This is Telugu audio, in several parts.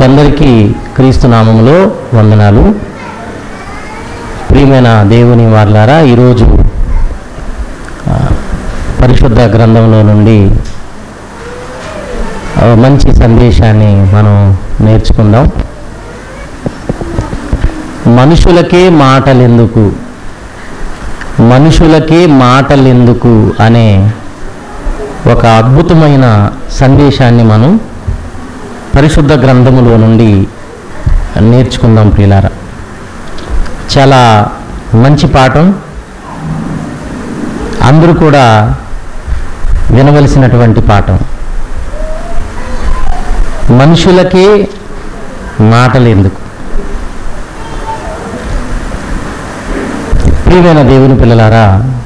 మీకందరికీ క్రీస్తు నామములో వందనాలు. ప్రియమైన దేవుని వారలారా, ఈరోజు పరిశుద్ధ గ్రంథంలో నుండి మంచి సందేశాన్ని మనం నేర్చుకుందాం. మనుషులకే మాటలెందుకు అనే ఒక అద్భుతమైన సందేశాన్ని మనం పరిశుద్ధ గ్రంథములో నుండి నేర్చుకుందాం. ప్రియులారా, చాలా మంచి పాఠం, అందరూ కూడా వినవలసినటువంటి పాఠం. మనుషులకే మాటలు ఎందుకు? ప్రియమైన దేవుని పిల్లలారా,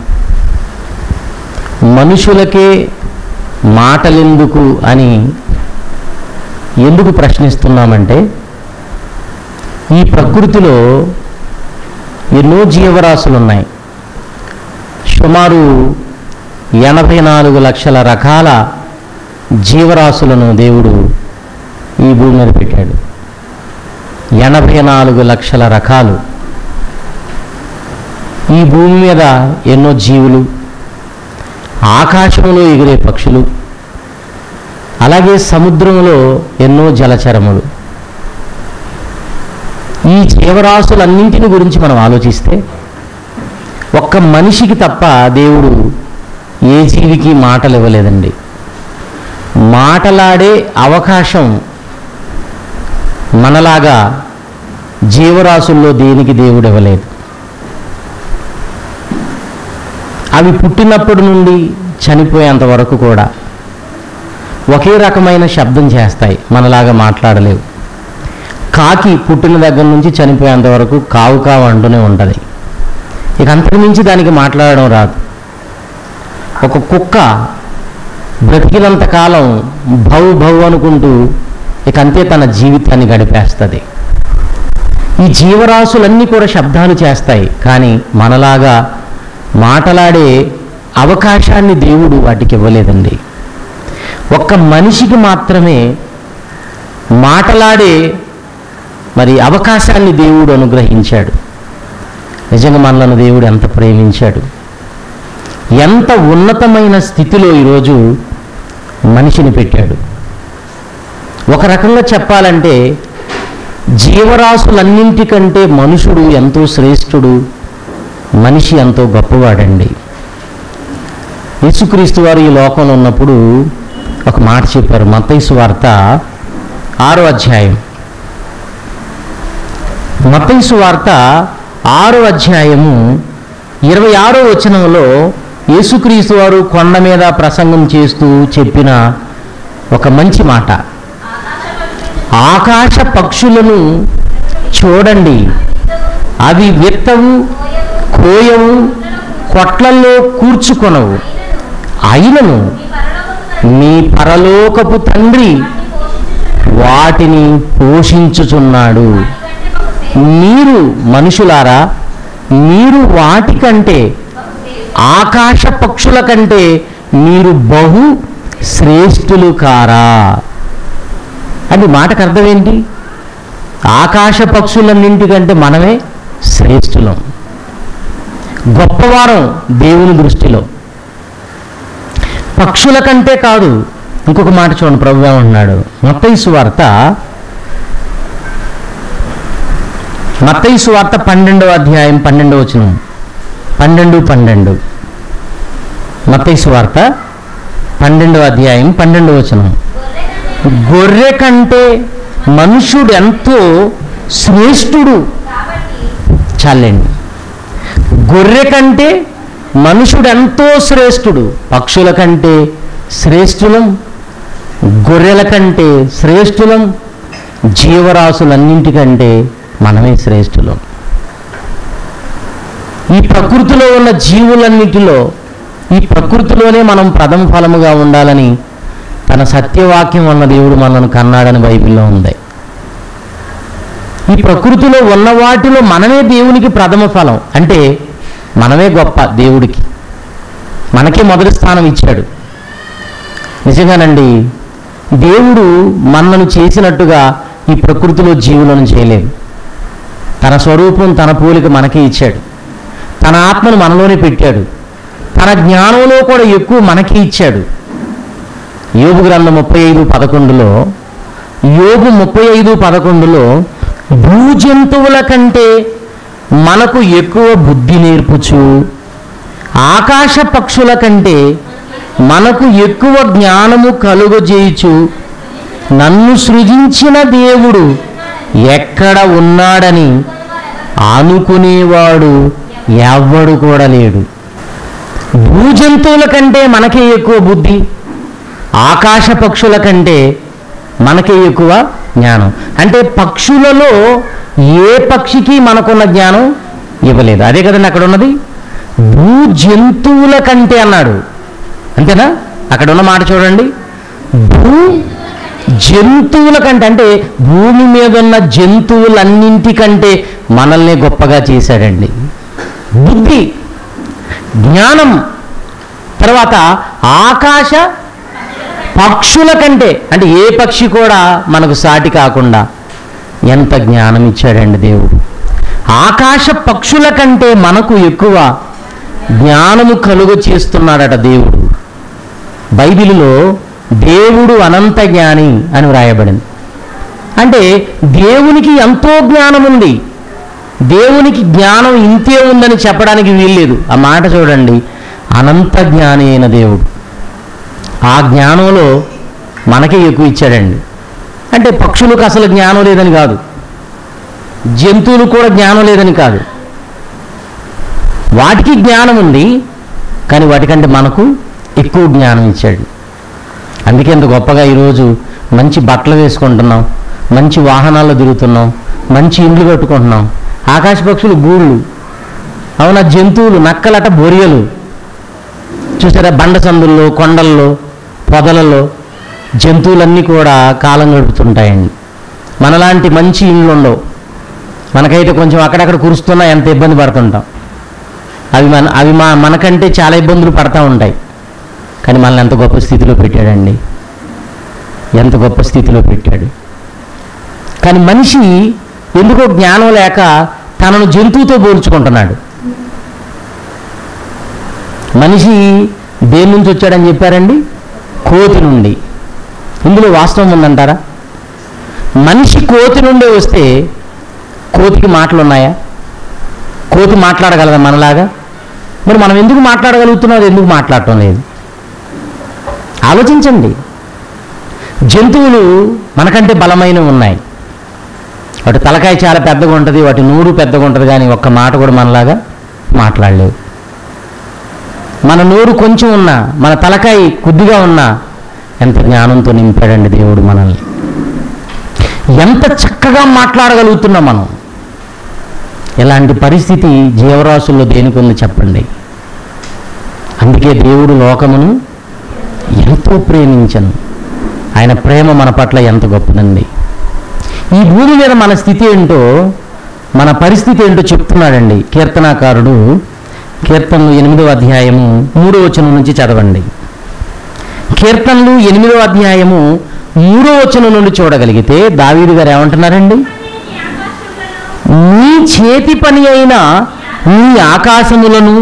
మనుషులకే మాటలెందుకు అని ఎందుకు ప్రశ్నిస్తున్నామంటే, ఈ ప్రకృతిలో ఎన్నో జీవరాశులు ఉన్నాయి. సుమారు 84 లక్షల రకాల జీవరాశులను దేవుడు ఈ భూమి మీద పెట్టాడు. 84 లక్షల రకాలు. ఈ భూమి మీద ఎన్నో జీవులు, ఆకాశంలో ఎగిరే పక్షులు, అలాగే సముద్రంలో ఎన్నో జలచరములు. ఈ జీవరాశులన్నింటిని గురించి మనం ఆలోచిస్తే, ఒక్క మనిషికి తప్ప దేవుడు ఏ జీవికి మాటలు ఇవ్వలేదండి. మాటలాడే అవకాశం మనలాగా జీవరాశుల్లో దేనికి దేవుడు ఇవ్వలేదు. అవి పుట్టినప్పటి నుండి చనిపోయేంత వరకు కూడా ఒకే రకమైన శబ్దం చేస్తాయి, మనలాగా మాట్లాడలేవు. కాకి పుట్టిన దగ్గర నుంచి చనిపోయేంత వరకు కావు కావు అంటూనే ఉంటుంది. ఇక అంతకుమించి దానికి మాట్లాడడం రాదు. ఒక కుక్క బ్రతికినంత కాలం భౌ భౌ అనుకుంటూ ఇక అంతే తన జీవితాన్ని గడిపేస్తుంది. ఈ జీవరాశులన్నీ కూడా శబ్దాలు చేస్తాయి, కానీ మనలాగా మాట్లాడే అవకాశాన్ని దేవుడు వాటికి ఇవ్వలేదండి. ఒక్క మనిషికి మాత్రమే మాట్లాడే అవకాశాన్ని దేవుడు అనుగ్రహించాడు. నిజంగా మనలను దేవుడు ఎంత ప్రేమించాడు, ఎంత ఉన్నతమైన స్థితిలో ఈరోజు మనిషిని పెట్టాడు. ఒక రకంగా చెప్పాలంటే, జీవరాశులన్నింటికంటే మనుషుడు ఎంతో శ్రేష్ఠుడు, మనిషి ఎంతో గొప్పవాడండి. యేసుక్రీస్తు వారు ఈ లోకంలో ఉన్నప్పుడు ఒక మాట చెప్పారు. మత్తయి సువార్త 6వ అధ్యాయం. మత్తయి సువార్త 6వ అధ్యాయము 26వ వచనంలో యేసుక్రీస్తు వారు కొండ మీద ప్రసంగం చేస్తూ చెప్పిన ఒక మంచి మాట. ఆకాశ పక్షులను చూడండి, అవి విత్తవు, కోయవు, కొట్లల్లో కూర్చుకొనవు, అయినను మీ పరలోకపు తండ్రి వాటిని పోషించుచున్నాడు. మీరు మనుషులారా, మీరు వాటికంటే, ఆకాశ పక్షుల కంటే మీరు బహు శ్రేష్ఠులు కారా? అది మాటకు అర్థం ఏంటి? ఆకాశ పక్షులన్నింటికంటే మనమే శ్రేష్ఠులం, గొప్పవారం దేవుని దృష్టిలో. పక్షుల కంటే కాదు, ఇంకొక మాట చూడండి, ప్రభువు ఏమంటున్నాడు. మత్తయి సువార్త 12వ అధ్యాయం 12వ వచనం. 12 మత్తయి సువార్త 12వ అధ్యాయం 12వ వచనం. గొర్రె కంటే మనుషుడు ఎంతో శ్రేష్ఠుడు. చాలండి. గొర్రె కంటే మనుషుడు ఎంతో శ్రేష్ఠుడు. పక్షుల కంటే శ్రేష్ఠులం, గొర్రెల కంటే శ్రేష్ఠులం, జీవరాశులన్నింటికంటే మనమే శ్రేష్ఠులం. ఈ ప్రకృతిలో ఉన్న జీవులన్నిటిలో, ఈ ప్రకృతిలోనే మనం ప్రథమ ఫలముగా ఉండాలని తన సత్యవాక్యం అన్న దేవుడు మనల్ని కన్నాడని బైబిల్లో ఉంది. ఈ ప్రకృతిలో ఉన్న వాటిలో మనమే దేవునికి ప్రథమ ఫలం. అంటే మనమే గొప్ప దేవుడికి, మనకే మొదటి స్థానం ఇచ్చాడు. నిజంగానండి, దేవుడు మనను చేసినట్టుగా ఈ ప్రకృతిలో జీవులను చేయలేదు. తన స్వరూపం తన పోలిక మనకే ఇచ్చాడు. తన ఆత్మను మనలోనే పెట్టాడు. తన జ్ఞానంలో కూడా ఎక్కువ మనకే ఇచ్చాడు. యోబు గ్రంథం 35:11లో యోబు 35:11లో భూజంతువుల కంటే మనకు ఎక్కువ బుద్ధి నేర్పుచు, ఆకాశ పక్షుల కంటే మనకు ఎక్కువ జ్ఞానము కలుగజేయుచు, నన్ను సృజించిన దేవుడు ఎక్కడ ఉన్నాడని అనుకునేవాడు ఎవ్వడు కూడా లేడు. భూజంతువుల కంటే మనకే ఎక్కువ బుద్ధి, ఆకాశ పక్షుల కంటే మనకే ఎక్కువ జ్ఞానం. అంటే పక్షులలో ఏ పక్షికి మనకున్న జ్ఞానం ఇవ్వలేదు. అదే కదండి అక్కడ ఉన్నది. భూజంతువుల కంటే అన్నాడు, అంతేనా? అక్కడ ఉన్న మాట చూడండి, భూ జంతువుల కంటే, అంటే భూమి మీద ఉన్న జంతువులన్నింటికంటే మనల్ని గొప్పగా చేశాడండి. బుద్ధి, జ్ఞానం. తర్వాత ఆకాశ పక్షుల కంటే, అంటే ఏ పక్షి కూడా మనకు సాటి కాకుండా ఎంత జ్ఞానం ఇచ్చాడండి దేవుడు. ఆకాశ పక్షుల కంటే మనకు ఎక్కువ జ్ఞానము కలుగు చేస్తున్నాడట దేవుడు. బైబిలులో దేవుడు అనంత జ్ఞాని అని వ్రాయబడింది. అంటే దేవునికి ఎంతో జ్ఞానం ఉంది. దేవునికి జ్ఞానం ఇంతే ఉందని చెప్పడానికి వీల్లేదు. ఆ మాట చూడండి, అనంత జ్ఞాని అయిన దేవుడు. ఆ జ్ఞానంలో మనకే ఎక్కువ ఇచ్చాడండి. అంటే పక్షులకు అసలు జ్ఞానం లేదని కాదు, జంతువులకు కూడా జ్ఞానం లేదని కాదు. వాటికి జ్ఞానం ఉంది, కానీ వాటికంటే మనకు ఎక్కువ జ్ఞానం ఇచ్చాడు. అందుకే ఇంత గొప్పగా ఈరోజు మంచి బట్టలు వేసుకుంటున్నాం, మంచి వాహనాల్లో తిరుగుతున్నాం, మంచి ఇండ్లు కట్టుకుంటున్నాం. ఆకాశ పక్షులు గూళ్ళు, అవునా? జంతువులు నక్కలట బొరియలు. చూసారా? బండ సందుల్లో, కొండల్లో, పొదలలో జంతువులన్నీ కూడా కాలం గడుపుతుంటాయండి. మనలాంటి మంచి ఇండ్లు ఉండవు. మనకైతే కొంచెం అక్కడక్కడ కురుస్తున్నా ఎంత ఇబ్బంది పడుతుంటాం. అవి మనకంటే చాలా ఇబ్బందులు పడతా ఉంటాయి. కానీ మనల్ని ఎంత గొప్ప స్థితిలో పెట్టాడండి, ఎంత గొప్ప స్థితిలో పెట్టాడు. కానీ మనిషి ఎందుకో జ్ఞానం లేక తనను జంతువుతో పోల్చుకుంటున్నాడు. మనిషి దేని నుంచి వచ్చాడని చెప్పారండి? కోతి నుండి. ఇందులో వాస్తవం ఉందంటారా? మనిషి కోతి నుండి వస్తే కోతికి మాటలు ఉన్నాయా? కోతి మాట్లాడగలదా మనలాగా? మరి మనం ఎందుకు మాట్లాడగలుగుతున్నాం, అది ఎందుకు మాట్లాడటం లేదు? ఆలోచించండి. జంతువులు మనకంటే బలమైనవి ఉన్నాయి. వాటి తలకాయ చాలా పెద్దగా ఉంటుంది, వాటి నోరు పెద్దగా ఉంటుంది, కానీ ఒక్క మాట కూడా మనలాగా మాట్లాడలేవు. మన నోరు కొంచెం ఉన్నా, మన తలకాయ కొద్దిగా ఉన్నా ఎంత జ్ఞానంతో నింపాడండి దేవుడు మనల్ని. ఎంత చక్కగా మాట్లాడగలుగుతున్నాం మనం. ఇలాంటి పరిస్థితి జీవరాశుల్లో దేనికి ఉంది చెప్పండి? అందుకే దేవుడు లోకమును ఎంతో ప్రేమించను. ఆయన ప్రేమ మన పట్ల ఎంత గొప్పదండి. ఈ భూమి మీద మన స్థితి ఏంటో, మన పరిస్థితి ఏంటో చెప్తున్నాడండి కీర్తనాకారుడు. కీర్తనలు 8వ అధ్యాయము 3వ వచనం నుంచి చదవండి. కీర్తనలు 8వ అధ్యాయము 3వ వచనం నుండి చూడగలిగితే దావీదు గారు ఏమంటున్నారండి? నీ చేతి పని అయిన నీ ఆకాశములను,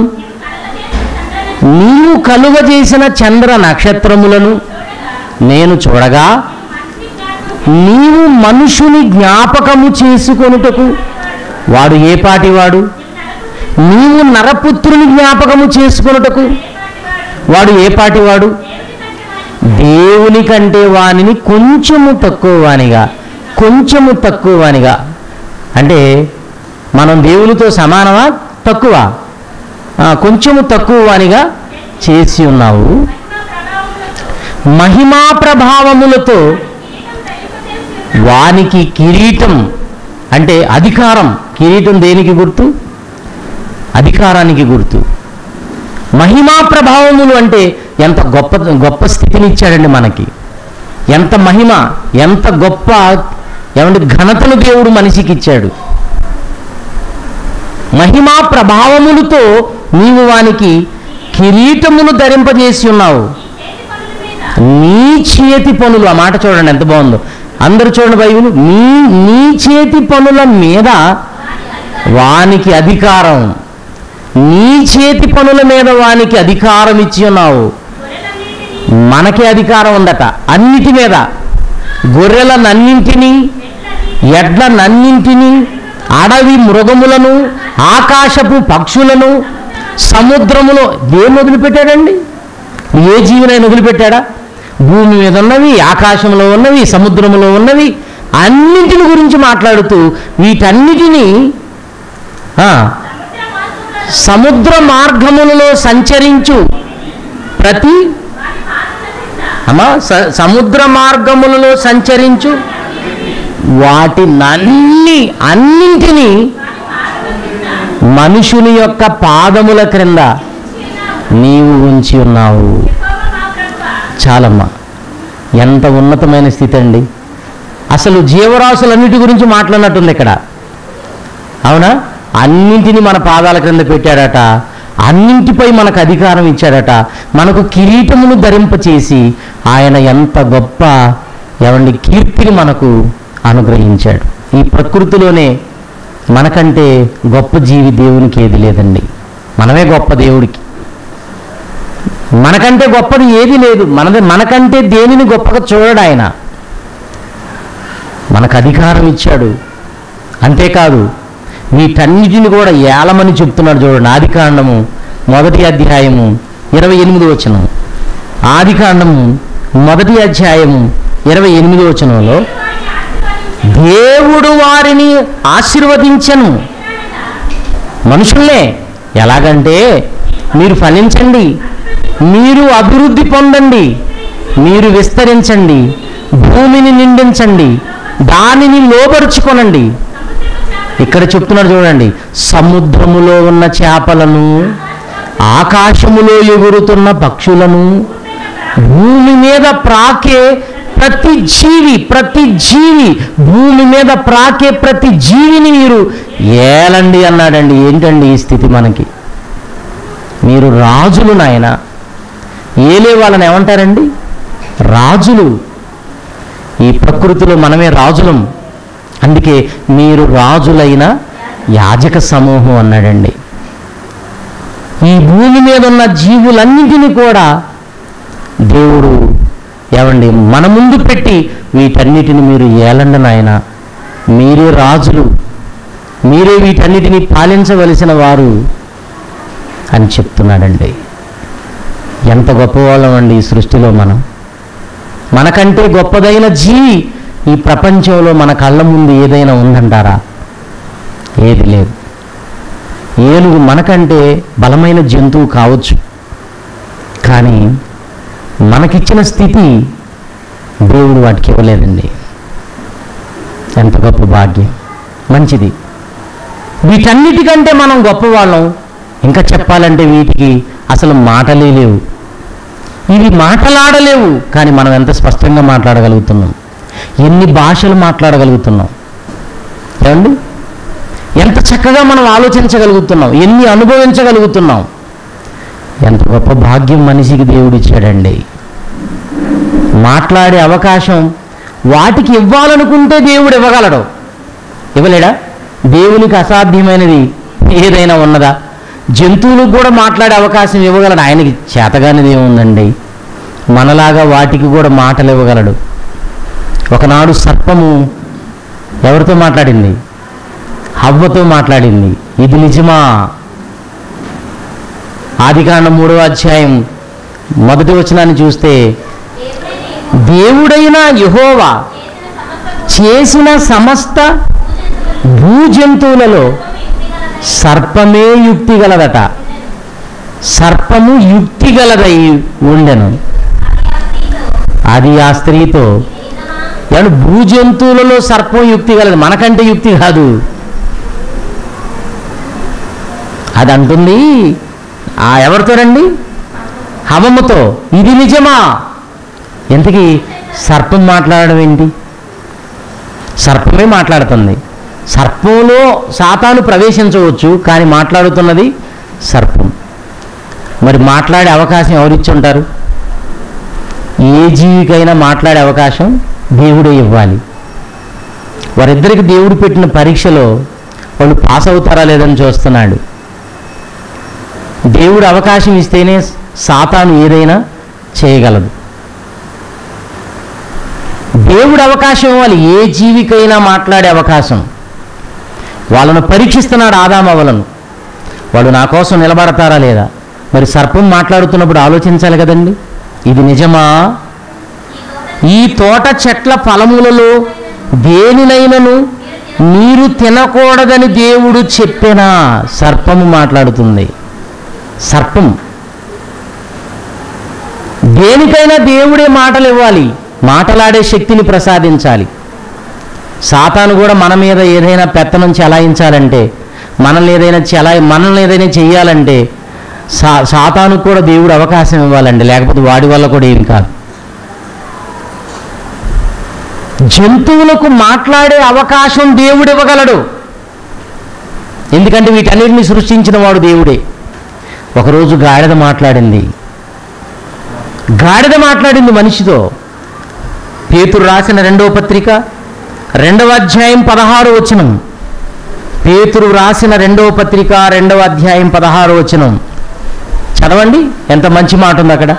నీవు కలుగజేసిన చంద్ర నక్షత్రములను నేను చూడగా, నీవు మనుషుని జ్ఞాపకము చేసుకొనుటకు వాడు ఏ పాటివాడు? నీవు నరపుత్రుని జ్ఞాపకము చేసుకొనుటకు వాడు ఏ పాటివాడు? దేవుని కంటే వానిని కొంచెము తక్కువ వానిగా, కొంచెము తక్కువ వానిగా. అంటే మనం దేవునితో సమానమా, తక్కువ? కొంచెము తక్కువ వానిగా చేసి ఉన్నావు. మహిమా ప్రభావములతో వానికి కిరీటం, అంటే అధికారం. కిరీటం దేనికి గుర్తు? అధికారానికి గుర్తు. మహిమా ప్రభావములు అంటే ఎంత గొప్ప గొప్ప స్థితిని ఇచ్చాడండి మనకి. ఎంత మహిమ, ఎంత గొప్ప ఏమంటే ఘనతను దేవుడు మనిషికి ఇచ్చాడు. మహిమా ప్రభావములతో నీవు వానికి కిరీటమును ధరింపజేసి ఉన్నావు. నీ చేతి పనులు, ఆ మాట చూడండి ఎంత బాగుందో. అందరూ చూడండి బైబిల్, నీ చేతి పనుల మీద వానికి అధికారం, నీ చేతి పనుల మీద వానికి అధికారం ఇచ్చి ఉన్నావు. మనకే అధికారం ఉందట అన్నిటి మీద. గొర్రెలనన్నింటినీ, ఎడ్లనన్నింటినీ, అడవి మృగములను, ఆకాశపు పక్షులను, సముద్రములో దేన్ని వదిలిపెట్టాడండి? ఏ జీవినైనా వదిలిపెట్టాడా? భూమి మీద ఉన్నవి, ఆకాశంలో ఉన్నవి, సముద్రంలో ఉన్నవి అన్నింటిని గురించి మాట్లాడుతూ వీటన్నిటినీ సముద్ర మార్గములలో సంచరించు ప్రతి సముద్ర మార్గములలో సంచరించు అన్నింటినీ మనుషుని యొక్క పాదముల క్రింద నీవు ఉంచి ఉన్నావు. చాలమ్మా, ఎంత ఉన్నతమైన స్థితి అండి. అసలు జీవరాశులన్నిటి గురించి మాట్లాడినట్టుంది ఇక్కడ, అవునా? అన్నింటినీ మన పాదాల క్రింద పెట్టాడట, అన్నింటిపై మనకు అధికారం ఇచ్చాడట, మనకు కిరీటమును ధరింపచేసి ఆయన ఎంత గొప్ప కీర్తిని మనకు అనుగ్రహించాడు. ఈ ప్రకృతిలోనే మనకంటే గొప్ప జీవి దేవునికి ఏది లేదండి. మనమే గొప్ప దేవుడికి. మనకంటే గొప్పది ఏది లేదు. మనకంటే దేనిని గొప్పగా చూడడు ఆయన. మనకు అధికారం ఇచ్చాడు. అంతేకాదు వీటన్నిటిని కూడా ఏలమని చెప్తున్నాడు. చూడండి, ఆదికాండము 1వ అధ్యాయము 28వ వచనం. ఆదికాండము 1వ అధ్యాయము 28వ వచనంలో దేవుడు వారిని ఆశీర్వదించెను. మనుషుల్నే ఎలాగంటే, మీరు ఫలించండి, మీరు అభివృద్ధి పొందండి, మీరు విస్తరించండి, భూమిని నిండించండి, దానిని లోబరుచుకొనండి. ఇక్కడ చెప్తున్నాడు చూడండి, సముద్రములో ఉన్న చేపలను, ఆకాశములో ఎగురుతున్న పక్షులను, భూమి మీద ప్రాకే ప్రతి జీవి, భూమి మీద ప్రాకే ప్రతి జీవిని మీరు ఏలండి అన్నాడండి. ఏంటండి ఈ స్థితి మనకి? మీరు రాజులు నాయన. ఏలే వాళ్ళని ఏమంటారండి? రాజులు. ఈ ప్రకృతిలో మనమే రాజులం. అందుకే మీరు రాజులైన యాజక సమూహం అన్నాడండి. ఈ భూమి మీద ఉన్న జీవులన్నింటినీ కూడా దేవుడు మన ముందు పెట్టి వీటన్నిటిని మీరు ఏలండి నాయన, మీరే రాజులు, మీరే వీటన్నిటిని పాలించవలసిన వారు అని చెప్తున్నాడండి. ఎంత గొప్పవాళ్ళం అండి ఈ సృష్టిలో మనం. మనకంటే గొప్పదైన జీవి ఈ ప్రపంచంలో మన కళ్ళ ముందు ఏదైనా ఉందంటారా? ఏది లేదు. ఏనుగు మనకంటే బలమైన జంతువు కావచ్చు, కానీ మనకిచ్చిన స్థితి దేవుడు వాటికి ఇవ్వలేదండి. ఎంత గొప్ప భాగ్యం, మంచిది. వీటన్నిటికంటే మనం గొప్పవాళ్ళం. ఇంకా చెప్పాలంటే వీటికి అసలు మాటలే లేవు, ఇవి మాటలాడలేవు, కానీ మనం ఎంత స్పష్టంగా మాట్లాడగలుగుతున్నాం, ఎన్ని భాషలు మాట్లాడగలుగుతున్నాం ఏమండి? ఎంత చక్కగా మనం ఆలోచించగలుగుతున్నాం, ఎన్ని అనుభవించగలుగుతున్నాం. ఎంత గొప్ప భాగ్యం మనిషికి దేవుడు ఇచ్చాడండి. మాట్లాడే అవకాశం వాటికి ఇవ్వాలనుకుంటే దేవుడు ఇవ్వగలడు, ఇవ్వలేడా? దేవునికి అసాధ్యమైనది ఏదైనా ఉన్నదా? జంతువులకు కూడా మాట్లాడే అవకాశం ఇవ్వగలడు. ఆయనకి చేతగానిది ఏముందండి? మనలాగా వాటికి కూడా మాటలు ఇవ్వగలడు. ఒకనాడు సర్పము ఎవరితో మాట్లాడింది? హవ్వతో మాట్లాడింది. ఇది నిజమా? ఆదికాండం 3వ అధ్యాయం 1వ వచనాన్ని చూస్తే, దేవుడైన యెహోవా చేసిన సమస్త భూజంతువులలో సర్పమే యుక్తి గలదట. సర్పము యుక్తి గలదై ఉండెను. అది ఆ స్త్రీతో, భూజంతువులలో సర్పం యుక్తి గలదు, మనకంటే యుక్తి కాదు. అది అంటుంది ఎవరితోనండి? హవముతో. ఇది నిజమా? ఇంతకీ సర్పం మాట్లాడడం ఏంటి? సర్పమే మాట్లాడుతుంది. సర్పంలో సాతాను ప్రవేశించవచ్చు, కానీ మాట్లాడుతున్నది సర్పం. మరి మాట్లాడే అవకాశం ఎవరిచ్చి ఉంటారు? ఏ జీవికైనా మాట్లాడే అవకాశం దేవుడే ఇవ్వాలి. వారిద్దరికి దేవుడు పెట్టిన పరీక్షలో వాళ్ళు పాస్ అవుతారా లేదని చూస్తున్నాడు. దేవుడు అవకాశం ఇస్తేనే సాతాను ఏదైనా చేయగలదు. దేవుడు అవకాశం ఇవ్వాలి, ఏ జీవికైనా మాట్లాడే అవకాశం. వాళ్ళను పరీక్షిస్తున్నాడు ఆదామవ్వలను. వాడు నా కోసం నిలబడతారా లేదా? మరి సర్పం మాట్లాడుతున్నప్పుడు ఆలోచించాలి కదండి, ఇది నిజమా? ఈ తోట చెట్ల ఫలములలో దేనినైనను మీరు తినకూడదని దేవుడు చెప్పినా. సర్పము మాట్లాడుతుంది. సర్పం దేనికైనా దేవుడే మాటలు ఇవ్వాలి, మాటలాడే శక్తిని ప్రసాదించాలి. సాతాను కూడా మన మీద ఏదైనా పెత్తనం చెలాయించాలంటే, మనల్ని ఏదైనా చెయ్యాలంటే సాతాను కూడా దేవుడు అవకాశం ఇవ్వాలండి, లేకపోతే వాడి వల్ల కూడా ఏం కాదు. జంతువులకు మాట్లాడే అవకాశం దేవుడు ఇవ్వగలడు, ఎందుకంటే వీటన్నిటిని సృష్టించిన వాడు దేవుడే. ఒకరోజు గాడిద మాట్లాడింది మనిషితో. పేతురు రాసిన 2వ పత్రిక 2వ అధ్యాయం 16వ వచనం. పేతురు రాసిన 2వ పత్రిక 2వ అధ్యాయం 16వ వచనం చదవండి, ఎంత మంచి మాట ఉంది అక్కడ.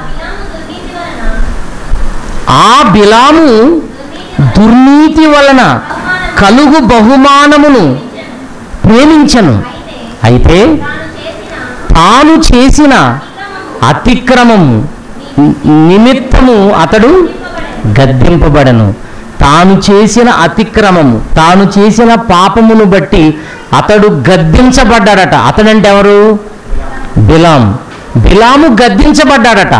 ఆ బిలాము దుర్నీతి వలన కలుగు బహుమానమును ప్రేమించను, అయితే తాను చేసిన అతిక్రమము నిమిత్తము అతడు గద్దింపబడను. తాను చేసిన అతిక్రమము, తాను చేసిన పాపమును బట్టి అతడు గద్దించబడ్డాడట. అతడంటే ఎవరు? బిలాము గద్దించబడ్డాడట.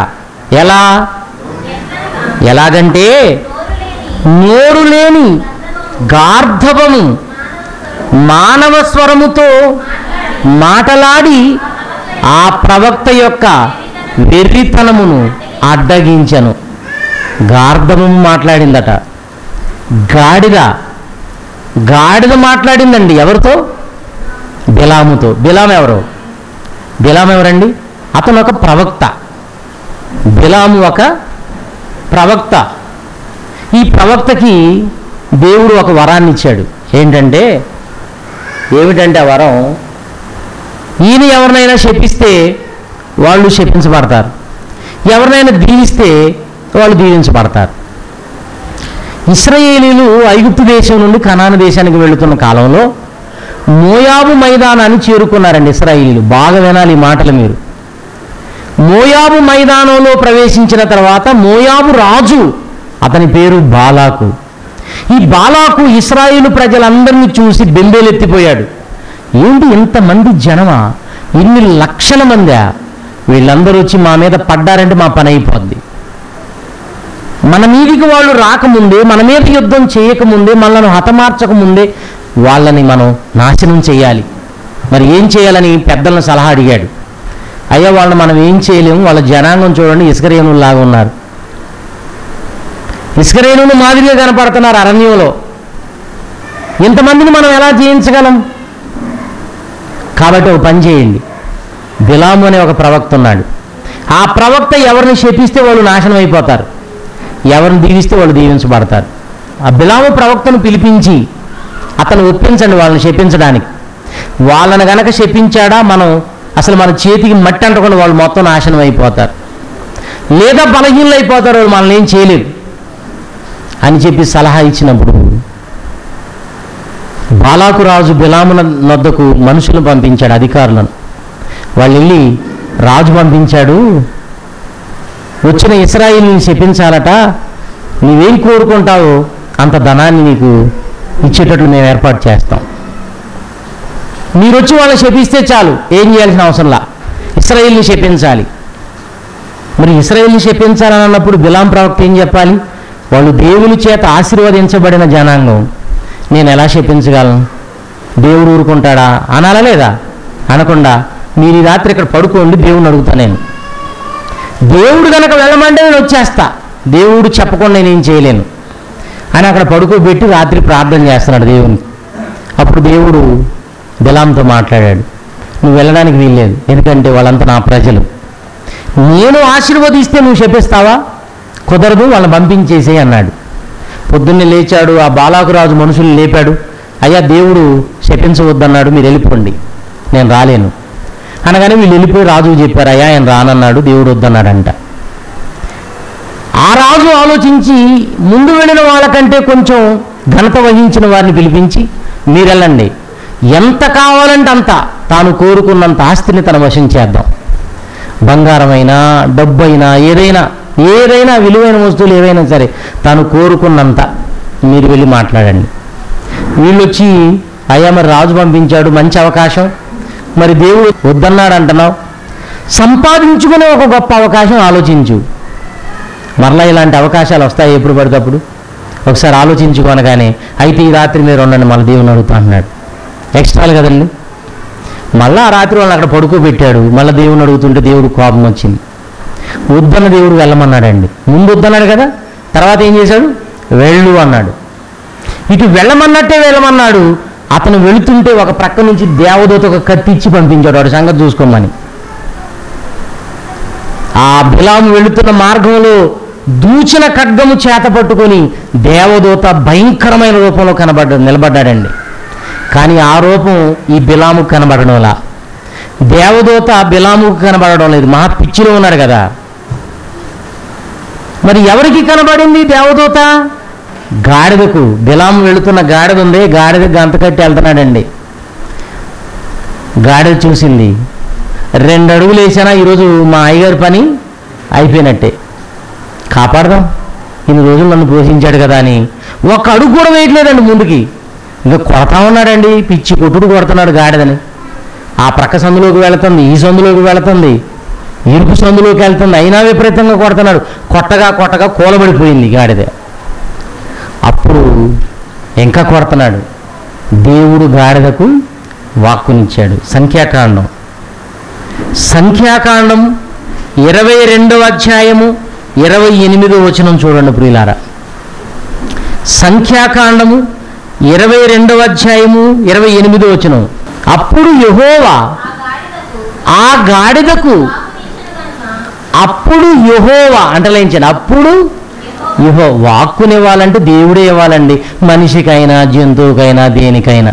ఎలాగంటే నోరు లేని గార్ధవము మానవ స్వరముతో మాటలాడి ఆ ప్రవక్త యొక్క వెర్రితనమును అడ్డగించను. గార్ధవము మాట్లాడిందట. గాడిద మాట్లాడిందండి. ఎవరితో? బిలాముతో. బిలాము ఎవరండి? అతను ఒక ప్రవక్త. బిలాము ఒక ప్రవక్త. ఈ ప్రవక్తకి దేవుడు ఒక వరాన్ని ఇచ్చాడు. ఏమిటంటే ఆ వరం, ఈయన ఎవరినైనా శపిస్తే వాళ్ళు శపించబడతారు, ఎవరినైనా దీవిస్తే వాళ్ళు దీవించబడతారు. ఇశ్రాయేలీలు ఐగుప్తు దేశం నుండి కనాను దేశానికి వెళుతున్న కాలంలో మోయాబు మైదానాన్ని చేరుకున్నారండి ఇశ్రాయేలీలు. బాగా వినాలి ఈ మాటలు మీరు. మోయాబు మైదానంలో ప్రవేశించిన తర్వాత మోయాబు రాజు, అతని పేరు బాలాకు. ఈ బాలాకు ఇశ్రాయేలు ప్రజలందరినీ చూసి బెంబేలెత్తిపోయాడు. ఏంటి ఇంతమంది జనమా, ఇన్ని లక్షల మందా, వీళ్ళందరూ వచ్చి మా మీద పడ్డారంటే మా పని అయిపోద్ది. మన మీదికి వాళ్ళు రాకముందే, మన మీద యుద్ధం చేయకముందే, మనల్ని హతమార్చకముందే వాళ్ళని మనం నాశనం చేయాలి. మరి ఏం చేయాలని పెద్దలను సలహా అడిగాడు. అయ్యా వాళ్ళని మనం ఏం చేయలేము, వాళ్ళ జనాంగం చూడండి ఇసుకరేణుల్లాగా ఉన్నారు, ఇసుకరేణులు మాదిరిగా కనపడుతున్నారు అరణ్యంలో, ఇంతమందిని మనం ఎలా జయించగలం? కాబట్టి ఒక పని చేయండి, బిలాము అనే ఒక ప్రవక్త ఉన్నాడు. ఆ ప్రవక్త ఎవరిని శపిస్తే వాళ్ళు నాశనం అయిపోతారు, ఎవరిని దీవిస్తే వాళ్ళు దీవించబడతారు. ఆ బిలాము ప్రవక్తను పిలిపించి అతను ఒప్పించండి వాళ్ళని శపించడానికి. వాళ్ళని గనక శపించాడా మనం అసలు మన చేతికి మట్టి అంటకుండా వాళ్ళు మొత్తం నాశనం అయిపోతారు, లేదా బలహీనలు అయిపోతారు, వాళ్ళు మనల్ని ఏం చేయలేరు అని చెప్పి సలహా ఇచ్చినప్పుడు బాలాకు రాజు బిలాము నొద్దకు మనుషులను పంపించాడు, అధికారులను. వాళ్ళు వెళ్ళి రాజు పంపించాడు, వచ్చిన ఇశ్రాయేలుని శపించాలట, నువ్వేం కోరుకుంటావో అంత ధనాన్ని నీకు ఇచ్చేటట్లు మేము ఏర్పాటు చేస్తాం, మీరు వచ్చి వాళ్ళని శపిస్తే చాలు, ఏం చేయాల్సిన అవసరంలా, ఇశ్రాయేలుని శపించాలి. మరి ఇశ్రాయేలుని శపించాలని అన్నప్పుడు బిలాం ప్రవక్త ఏం చెప్పాలి? వాళ్ళు దేవుని చేత ఆశీర్వదించబడిన జనాంగం, నేను ఎలా శపించగలను, దేవుడు ఊరుకుంటాడా అనాలా లేదా? అనకుండా మీరు ఈ రాత్రి ఇక్కడ పడుకోండి, దేవుడిని అడుగుతా, నేను దేవుడు కనుక వెళ్ళమంటే నేను వచ్చేస్తా, దేవుడు చెప్పకుండా నేనేం చేయలేను అని అక్కడ పడుకోబెట్టి రాత్రి ప్రార్థన చేస్తున్నాడు దేవుని. అప్పుడు దేవుడు బిలాంతో మాట్లాడాడు, నువ్వు వెళ్ళడానికి వీల్లేదు, ఎందుకంటే వాళ్ళంతా నా ప్రజలు, నేను ఆశీర్వదిస్తే నువ్వు శపిస్తావా? కుదరదు, వాళ్ళని పంపించేసే అన్నాడు. పొద్దున్నే లేచాడు, ఆ బాలాకురాజు మనుషుల్ని లేపాడు. అయ్యా దేవుడు శపించవద్దన్నాడు, మీరు వెళ్ళిపోండి, నేను రాలేను అనగానే వీళ్ళు వెళ్ళిపోయి రాజుకు చెప్పారు, అయ్యా ఆయన రానన్నాడు, దేవుడు వద్దన్నాడంట. ఆ రాజు ఆలోచించి ముందు వెళ్ళిన వాళ్ళకంటే కొంచెం ఘనత వహించిన వారిని పిలిపించి, మీరు వెళ్ళండి, ఎంత కావాలంటే అంత, తాను కోరుకున్నంత ఆస్తిని తన వశం చేద్దాం, బంగారమైనా డబ్బైనా ఏదైనా విలువైన వస్తువులు ఏవైనా సరే తాను కోరుకున్నంత మీరు వెళ్ళి మాట్లాడండి. వీళ్ళు వచ్చి, అయ్యా మరి రాజు పంపించాడు, మంచి అవకాశం, మరి దేవుడు వద్దన్నాడు అంటున్నావు, సంపాదించుకునే ఒక గొప్ప అవకాశం ఆలోచించు, మరలా ఇలాంటి అవకాశాలు వస్తాయి ఎప్పుడు పడితే అప్పుడు, ఒకసారి ఆలోచించుకోనగానే అయితే ఈ రాత్రి మీరు ఉండండి, మళ్ళీ దేవుని అడుగుతా అన్నాడు. ఎక్స్ట్రాలు కదండి. మళ్ళీ ఆ రాత్రి వాళ్ళని అక్కడ పడుకోబెట్టాడు. మళ్ళీ దేవుని అడుగుతుంటే దేవుడు కోపం వచ్చింది. వద్దన్న దేవుడు వెళ్ళమన్నాడండి. ముందు వద్దన్నాడు కదా, తర్వాత ఏం చేశాడు, వెళ్ళు అన్నాడు. ఇటు వెళ్ళమన్నట్టే వెళ్ళమన్నాడు. అతను వెళుతుంటే ఒక ప్రక్క నుంచి దేవదూత ఒక కత్తి ఇచ్చి పంపించాడు, వాడు సంగతి చూసుకోమని. ఆ బిలాము వెళుతున్న మార్గంలో దూచిన ఖడ్గము చేత పట్టుకొని దేవదూత భయంకరమైన రూపంలో నిలబడ్డాడండి. కానీ ఆ రూపం ఈ బిలాముకు కనబడడంలా, దేవదూత బిలాముకు కనబడడం లేదు, మహా పిచ్చిలో ఉన్నాడు కదా. మరి ఎవరికి కనబడింది దేవదూత? గాడిదకు. బిలాము వెళుతున్న గాడిద ఉంది, గాడిద గంత కట్టి వెళ్తున్నాడండి. గాడిద చూసింది, 2 అడుగులు వేసానా ఈరోజు మా అయ్యగారి పని అయిపోయినట్టే, కాపాడదాం, ఇన్ని రోజులు నన్ను పోషించాడు కదా అని 1 అడుగు కూడా వేయట్లేదండి ముందుకి. ఇంకా కొడతా ఉన్నాడండి, పిచ్చి కొట్టుడు కొడుతున్నాడు గాడిదని. ఆ ప్రక్క సందులోకి వెళుతుంది, ఈ సందులోకి వెళుతుంది, ఇరుపు సందులోకి వెళ్తుంది, అయినా విపరీతంగా కొడుతున్నాడు. కొట్టగా కూలబడిపోయింది గాడిద. అప్పుడు ఇంకా కొడుతున్నాడు. దేవుడు గాడిదకు వాక్కునిచ్చాడు. సంఖ్యాకాండం 22వ అధ్యాయము 28వ వచనం చూడండి ప్రియులారా. సంఖ్యాకాండము 22వ అధ్యాయము 28వ వచనం. అప్పుడు యెహోవా ఆ గాడిదకు, అప్పుడు యెహోవా అంటలేంచండి, అప్పుడు వాక్కునివ్వాలంటే దేవుడే ఇవ్వాలండి, మనిషికైనా జంతువుకైనా దేనికైనా,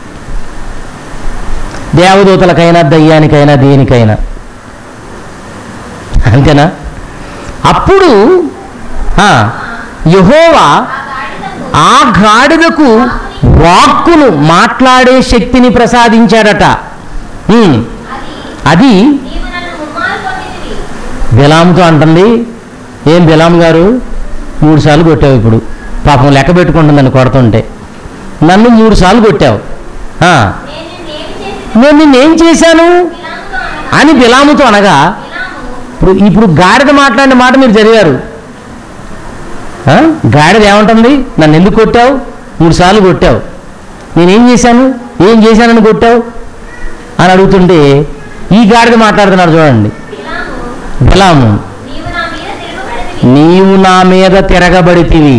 దేవదూతలకైనా దయ్యానికైనా దేనికైనా, అంతేనా? అప్పుడు యెహోవా ఆ గాడిదకు వాక్కును, మాట్లాడే శక్తిని ప్రసాదించాడట. అది బిలాముతో అంటుంది, ఏం బిలాము గారు 3 సార్లు కొట్టావు, ఇప్పుడు పాపం లెక్క పెట్టుకుంటుందని కొడుతుంటే, నన్ను 3 సార్లు కొట్టావు, నేను నిన్నేం చేశాను అని బిలాముతో అనగా, ఇప్పుడు గాడిద మాట్లాడిన మాట మీరు చదివారు. గాడిద ఏమంటుంది, నన్ను ఎందుకు కొట్టావు, 3 సార్లు కొట్టావు, నేనేం చేశాను, ఏం చేశానని కొట్టావు అని అడుగుతుంటే ఈ గాడిద మాట్లాడుతున్నాడు చూడండి. బిలాము, నీవు నా మీద తిరగబడితివి.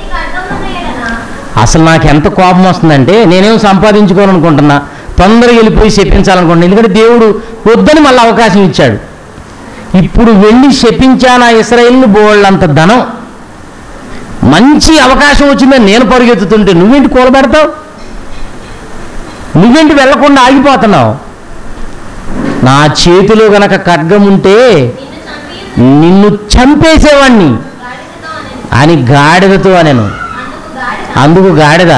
అసలు నాకు ఎంత కోపం వస్తుందంటే, నేనేం సంపాదించుకోవాలనుకుంటున్నా, తొందరగా వెళ్ళిపోయి శపించాలనుకుంటున్నా, ఎందుకంటే దేవుడు వద్దని మళ్ళీ అవకాశం ఇచ్చాడు. ఇప్పుడు వెళ్ళి శపించాను ఆ ఇశ్రాయేలును, బోళ్ళంత ధనం, మంచి అవకాశం వచ్చిందని నేను పరుగెత్తుతుంటే నువ్వేంటి కూలబెడతావు, నువ్వేంటి వెళ్లకుండా ఆగిపోతున్నావు, నా చేతిలో గనక ఖడ్గం ఉంటే నిన్ను చంపేసేవాణ్ణి అని గాడిదతో అనెను. అందుకు గాడిద,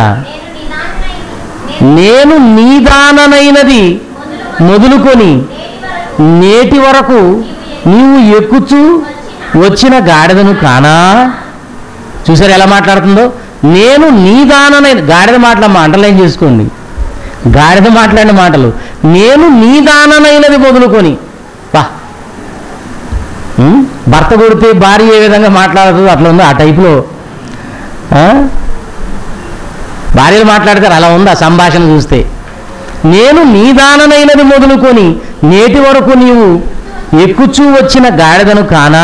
నేను నీదాననైనది మొదలుకొని నేటి వరకు నీవు ఎక్కుచూ వచ్చిన గాడిదను కానా. చూసారు ఎలా మాట్లాడుతుందో, నేను నీదాననైన, గాడిద మాటలమ్మ అండర్లైన్ చేసుకోండి, గాడిద మాట్లాడిన మాటలు, నేను నీదాననైనది మొదలుకొని. భర్త కొడితే భార్య ఏ విధంగా మాట్లాడుతుందో అట్లా ఉంది, ఆ టైపులో భార్యలు మాట్లాడతారు, అలా ఉంది ఆ సంభాషణ చూస్తే. నేను నీదాననైనది మొదలుకొని నేటి వరకు నీవు ఎక్కుచూ వచ్చిన గాడిదను కానా,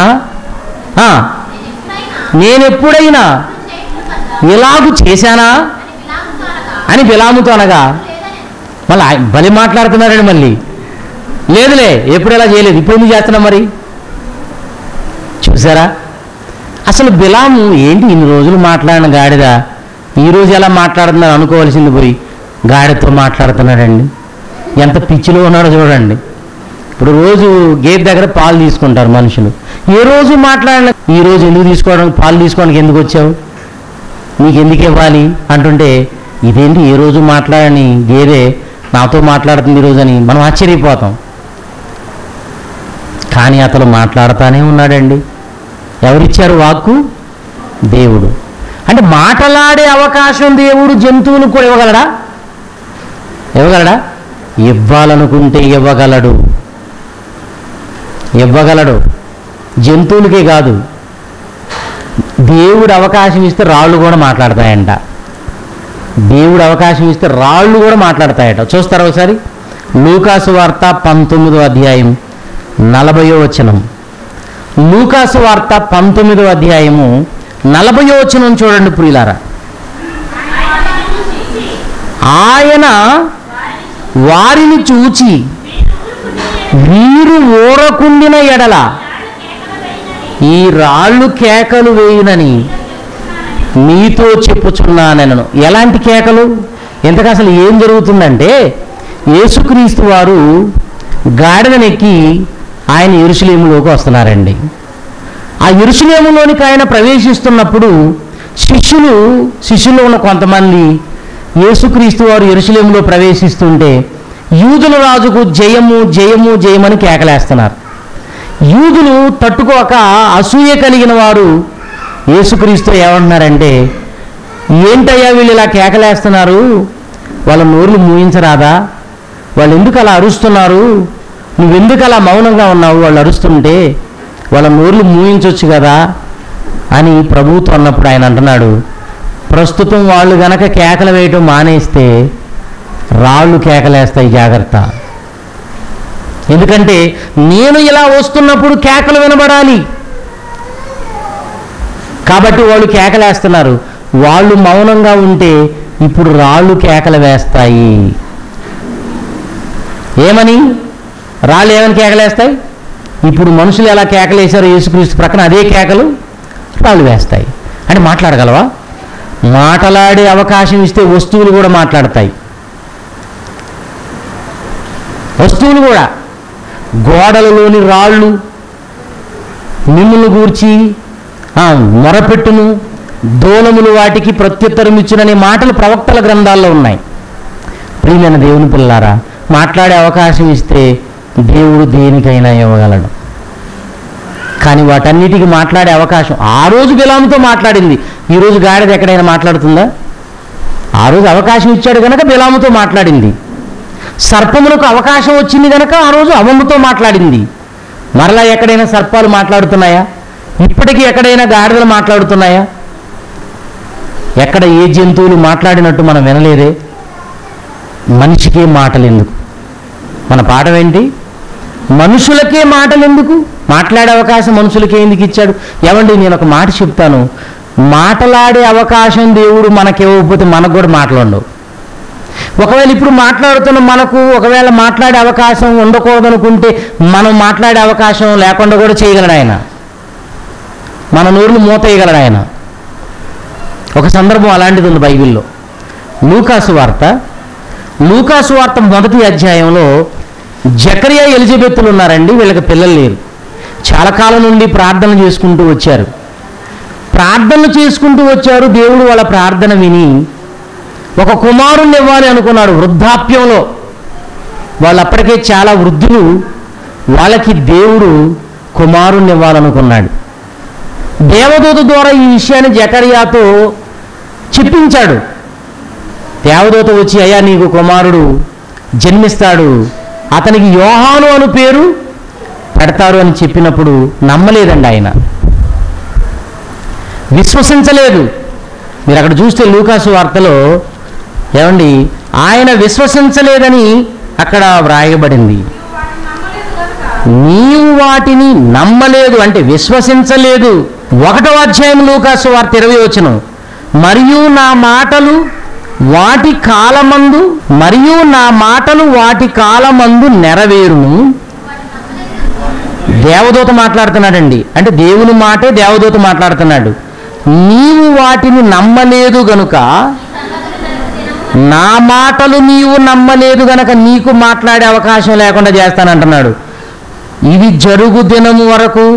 నేనెప్పుడైనా ఇలాగు చేశానా అని బిలాముతో అనగా, మళ్ళీ బలి మాట్లాడుతున్నారండి. మళ్ళీ లేదులే, ఎప్పుడు ఎలా చేయలేదు, ఇప్పుడు ఎందుకు చేస్తున్నాం మరి. చూసారా, అసలు బిలాము ఏంటి ఇన్ని రోజులు మాట్లాడిన గాడిద ఈరోజు ఎలా మాట్లాడుతున్నారు అనుకోవాల్సింది పోయి గాడితో మాట్లాడుతున్నాడండి. ఎంత పిచ్చిలో ఉన్నాడో చూడండి. ఇప్పుడు రోజు గేదె దగ్గర పాలు తీసుకుంటారు మనుషులు. ఏ రోజు మాట్లాడిన ఈరోజు ఎందుకు తీసుకోవడం, పాలు తీసుకోవడానికి ఎందుకు వచ్చావు, నీకు ఎందుకు ఇవ్వాలి అంటుంటే, ఇదేంటి ఏ రోజు మాట్లాడని గేదె నాతో మాట్లాడుతుంది ఈరోజు అని మనం ఆశ్చర్యపోతాం. కానీ అతను మాట్లాడుతూనే ఉన్నాడండి. ఎవరిచ్చారు వాక్కు? దేవుడు. అంటే మాట్లాడే అవకాశం దేవుడు జంతువులకు కూడా ఇవ్వగలడా? ఇవ్వాలనుకుంటే ఇవ్వగలడు. జంతువులకే కాదు, దేవుడు అవకాశం ఇస్తే రాళ్ళు కూడా మాట్లాడతాయంట. దేవుడు అవకాశం ఇస్తే రాళ్ళు కూడా మాట్లాడతాయట. చూస్తారా ఒకసారి? లూకాసు వార్త 19వ అధ్యాయం 40వ వచనం. లూకాసు వార్త 19వ అధ్యాయము 40వ వచనం చూడండి ప్రియులారా. ఆయన వారిని చూచి వీరు ఊరకుండిన ఎడల ఈ రాళ్ళు కేకలు వేయునని మీతో చెప్పుచున్నానెను. ఎలాంటి కేకలు? ఇంతకు అసలు ఏం జరుగుతుందంటే, యేసుక్రీస్తు వారు గాడిదనెక్కి ఆయన యెరూషలేములోకి వస్తున్నారండి. ఆ యెరూషలేములోనికి ఆయన ప్రవేశిస్తున్నప్పుడు శిష్యులు ఉన్న కొంతమంది యేసుక్రీస్తు వారు యెరూషలేములో ప్రవేశిస్తుంటే యూదుల రాజుకు జయము జయము జయమని కేకలేస్తున్నారు. యూదులు తట్టుకోక అసూయ కలిగిన వారు యేసుక్రీస్తు ఏమంటున్నారంటే, ఏంటయ్యా వీళ్ళు ఇలా కేకలేస్తున్నారు, వాళ్ళ నోర్లు మూయించరాదా, వాళ్ళు ఎందుకు అలా అరుస్తున్నారు, నువ్వెందుకు అలా మౌనంగా ఉన్నావు, వాళ్ళు అరుస్తుంటే వాళ్ళ నోర్లు మూయించవచ్చు కదా అని ప్రభువుతో అన్నప్పుడు ఆయన అంటున్నాడు, ప్రస్తుతం వాళ్ళు గనక కేకలు వేయటం మానేస్తే రాళ్ళు కేకలేస్తాయి, జాగ్రత్త. ఎందుకంటే నేను ఇలా వస్తున్నప్పుడు కేకలు వినబడాలి కాబట్టి వాళ్ళు కేకలేస్తున్నారు. వాళ్ళు మౌనంగా ఉంటే ఇప్పుడు రాళ్ళు కేకలు వేస్తాయి. ఏమని? రాళ్ళు ఏమని కేకలేస్తాయి? ఇప్పుడు మనుషులు ఎలా కేకలేశారో యేసుక్రీస్తు ప్రక్కన అదే కేకలు రాళ్ళు వేస్తాయి. అంటే మాట్లాడగలవా? మాట్లాడే అవకాశం ఇస్తే వస్తువులు కూడా మాట్లాడతాయి. వస్తువులు కూడా, గోడలలోని రాళ్ళు మిమ్ములను గూర్చి మొరపెట్టును, దూలములు వాటికి ప్రత్యుత్తరం ఇచ్చుననే మాటలు ప్రవక్తల గ్రంథాల్లో ఉన్నాయి. ప్రియమైన దేవుని పిల్లారా, మాట్లాడే అవకాశం ఇస్తే దేవుడు దేనికైనా ఇవ్వగలడు. కానీ వాటన్నిటికీ మాట్లాడే అవకాశం ఆ రోజు బిలాముతో మాట్లాడింది. ఈరోజు గాడిద ఎక్కడైనా మాట్లాడుతుందా? ఆ రోజు అవకాశం ఇచ్చాడు కనుక బిలాముతో మాట్లాడింది. సర్పములకు అవకాశం వచ్చింది కనుక ఆ రోజు అవ్వముతో మాట్లాడింది. మరలా ఎక్కడైనా సర్పాలు మాట్లాడుతున్నాయా? ఇప్పటికీ ఎక్కడైనా గాడిదలు మాట్లాడుతున్నాయా? ఎక్కడ ఏ జంతువులు మాట్లాడినట్టు మనం వినలేదే. మనిషికే మాటలు ఎందుకు? మన పాఠం ఏంటి? మనుషులకే మాటలు ఎందుకు? మాట్లాడే అవకాశం మనుషులకే ఎందుకు ఇచ్చాడు? ఏమండి, నేను ఒక మాట చెప్తాను, మాట్లాడే అవకాశం దేవుడు మనకివ్వకపోతే మనకు కూడా మాట్లాడవు. ఒకవేళ ఇప్పుడు మాట్లాడుతున్న మనకు ఒకవేళ మాట్లాడే అవకాశం ఉండకూడదనుకుంటే మనం మాట్లాడే అవకాశం లేకుండా కూడా చేయగలడు ఆయన. మన నోరును మూతేయగలడు ఆయన. ఒక సందర్భం అలాంటిది ఉంది బైబిల్లో. లూకాసు వార్త 1వ అధ్యాయంలో జకరియా ఎలిజబెత్తులు ఉన్నారండి. వీళ్ళకి పిల్లలు లేరు. చాలా కాలం నుండి ప్రార్థనలు చేసుకుంటూ వచ్చారు. దేవుడు వాళ్ళ ప్రార్థన విని ఒక కుమారుణ్ణి ఇవ్వాలి అనుకున్నాడు. వృద్ధాప్యంలో వాళ్ళు అప్పటికే చాలా వృద్ధులు. వాళ్ళకి దేవుడు కుమారుణ్ణి ఇవ్వాలనుకున్నాడు. దేవదూత ద్వారా ఈ విషయాన్ని జకరియాతో చెప్పించాడు. దేవదూత వచ్చి, అయ్యా నీకు కుమారుడు జన్మిస్తాడు, అతనికి యోహాను అను పేరు పెడతారు అని చెప్పినప్పుడు నమ్మలేదండి ఆయన, విశ్వసించలేదు. మీరు అక్కడ చూస్తే లూకాసు వార్తలో ఏమండి, ఆయన విశ్వసించలేదని అక్కడ వ్రాయబడింది. నీవు వాటిని నమ్మలేదు అంటే విశ్వసించలేదు. 1వ అధ్యాయం లూకాసు వార్త 20వ వచనం, మరియు నా మాటలు వాటి కాలమందు నెరవేరును, దేవదూత మాట్లాడుతున్నాడండి. అంటే దేవుని మాటే దేవదూత మాట్లాడుతున్నాడు. నీవు వాటిని నమ్మలేదు గనుక, నా మాటలు నీవు నమ్మలేదు గనక నీకు మాట్లాడే అవకాశం లేకుండా చేస్తానంటున్నాడు. ఇది జరుగు దినము వరకు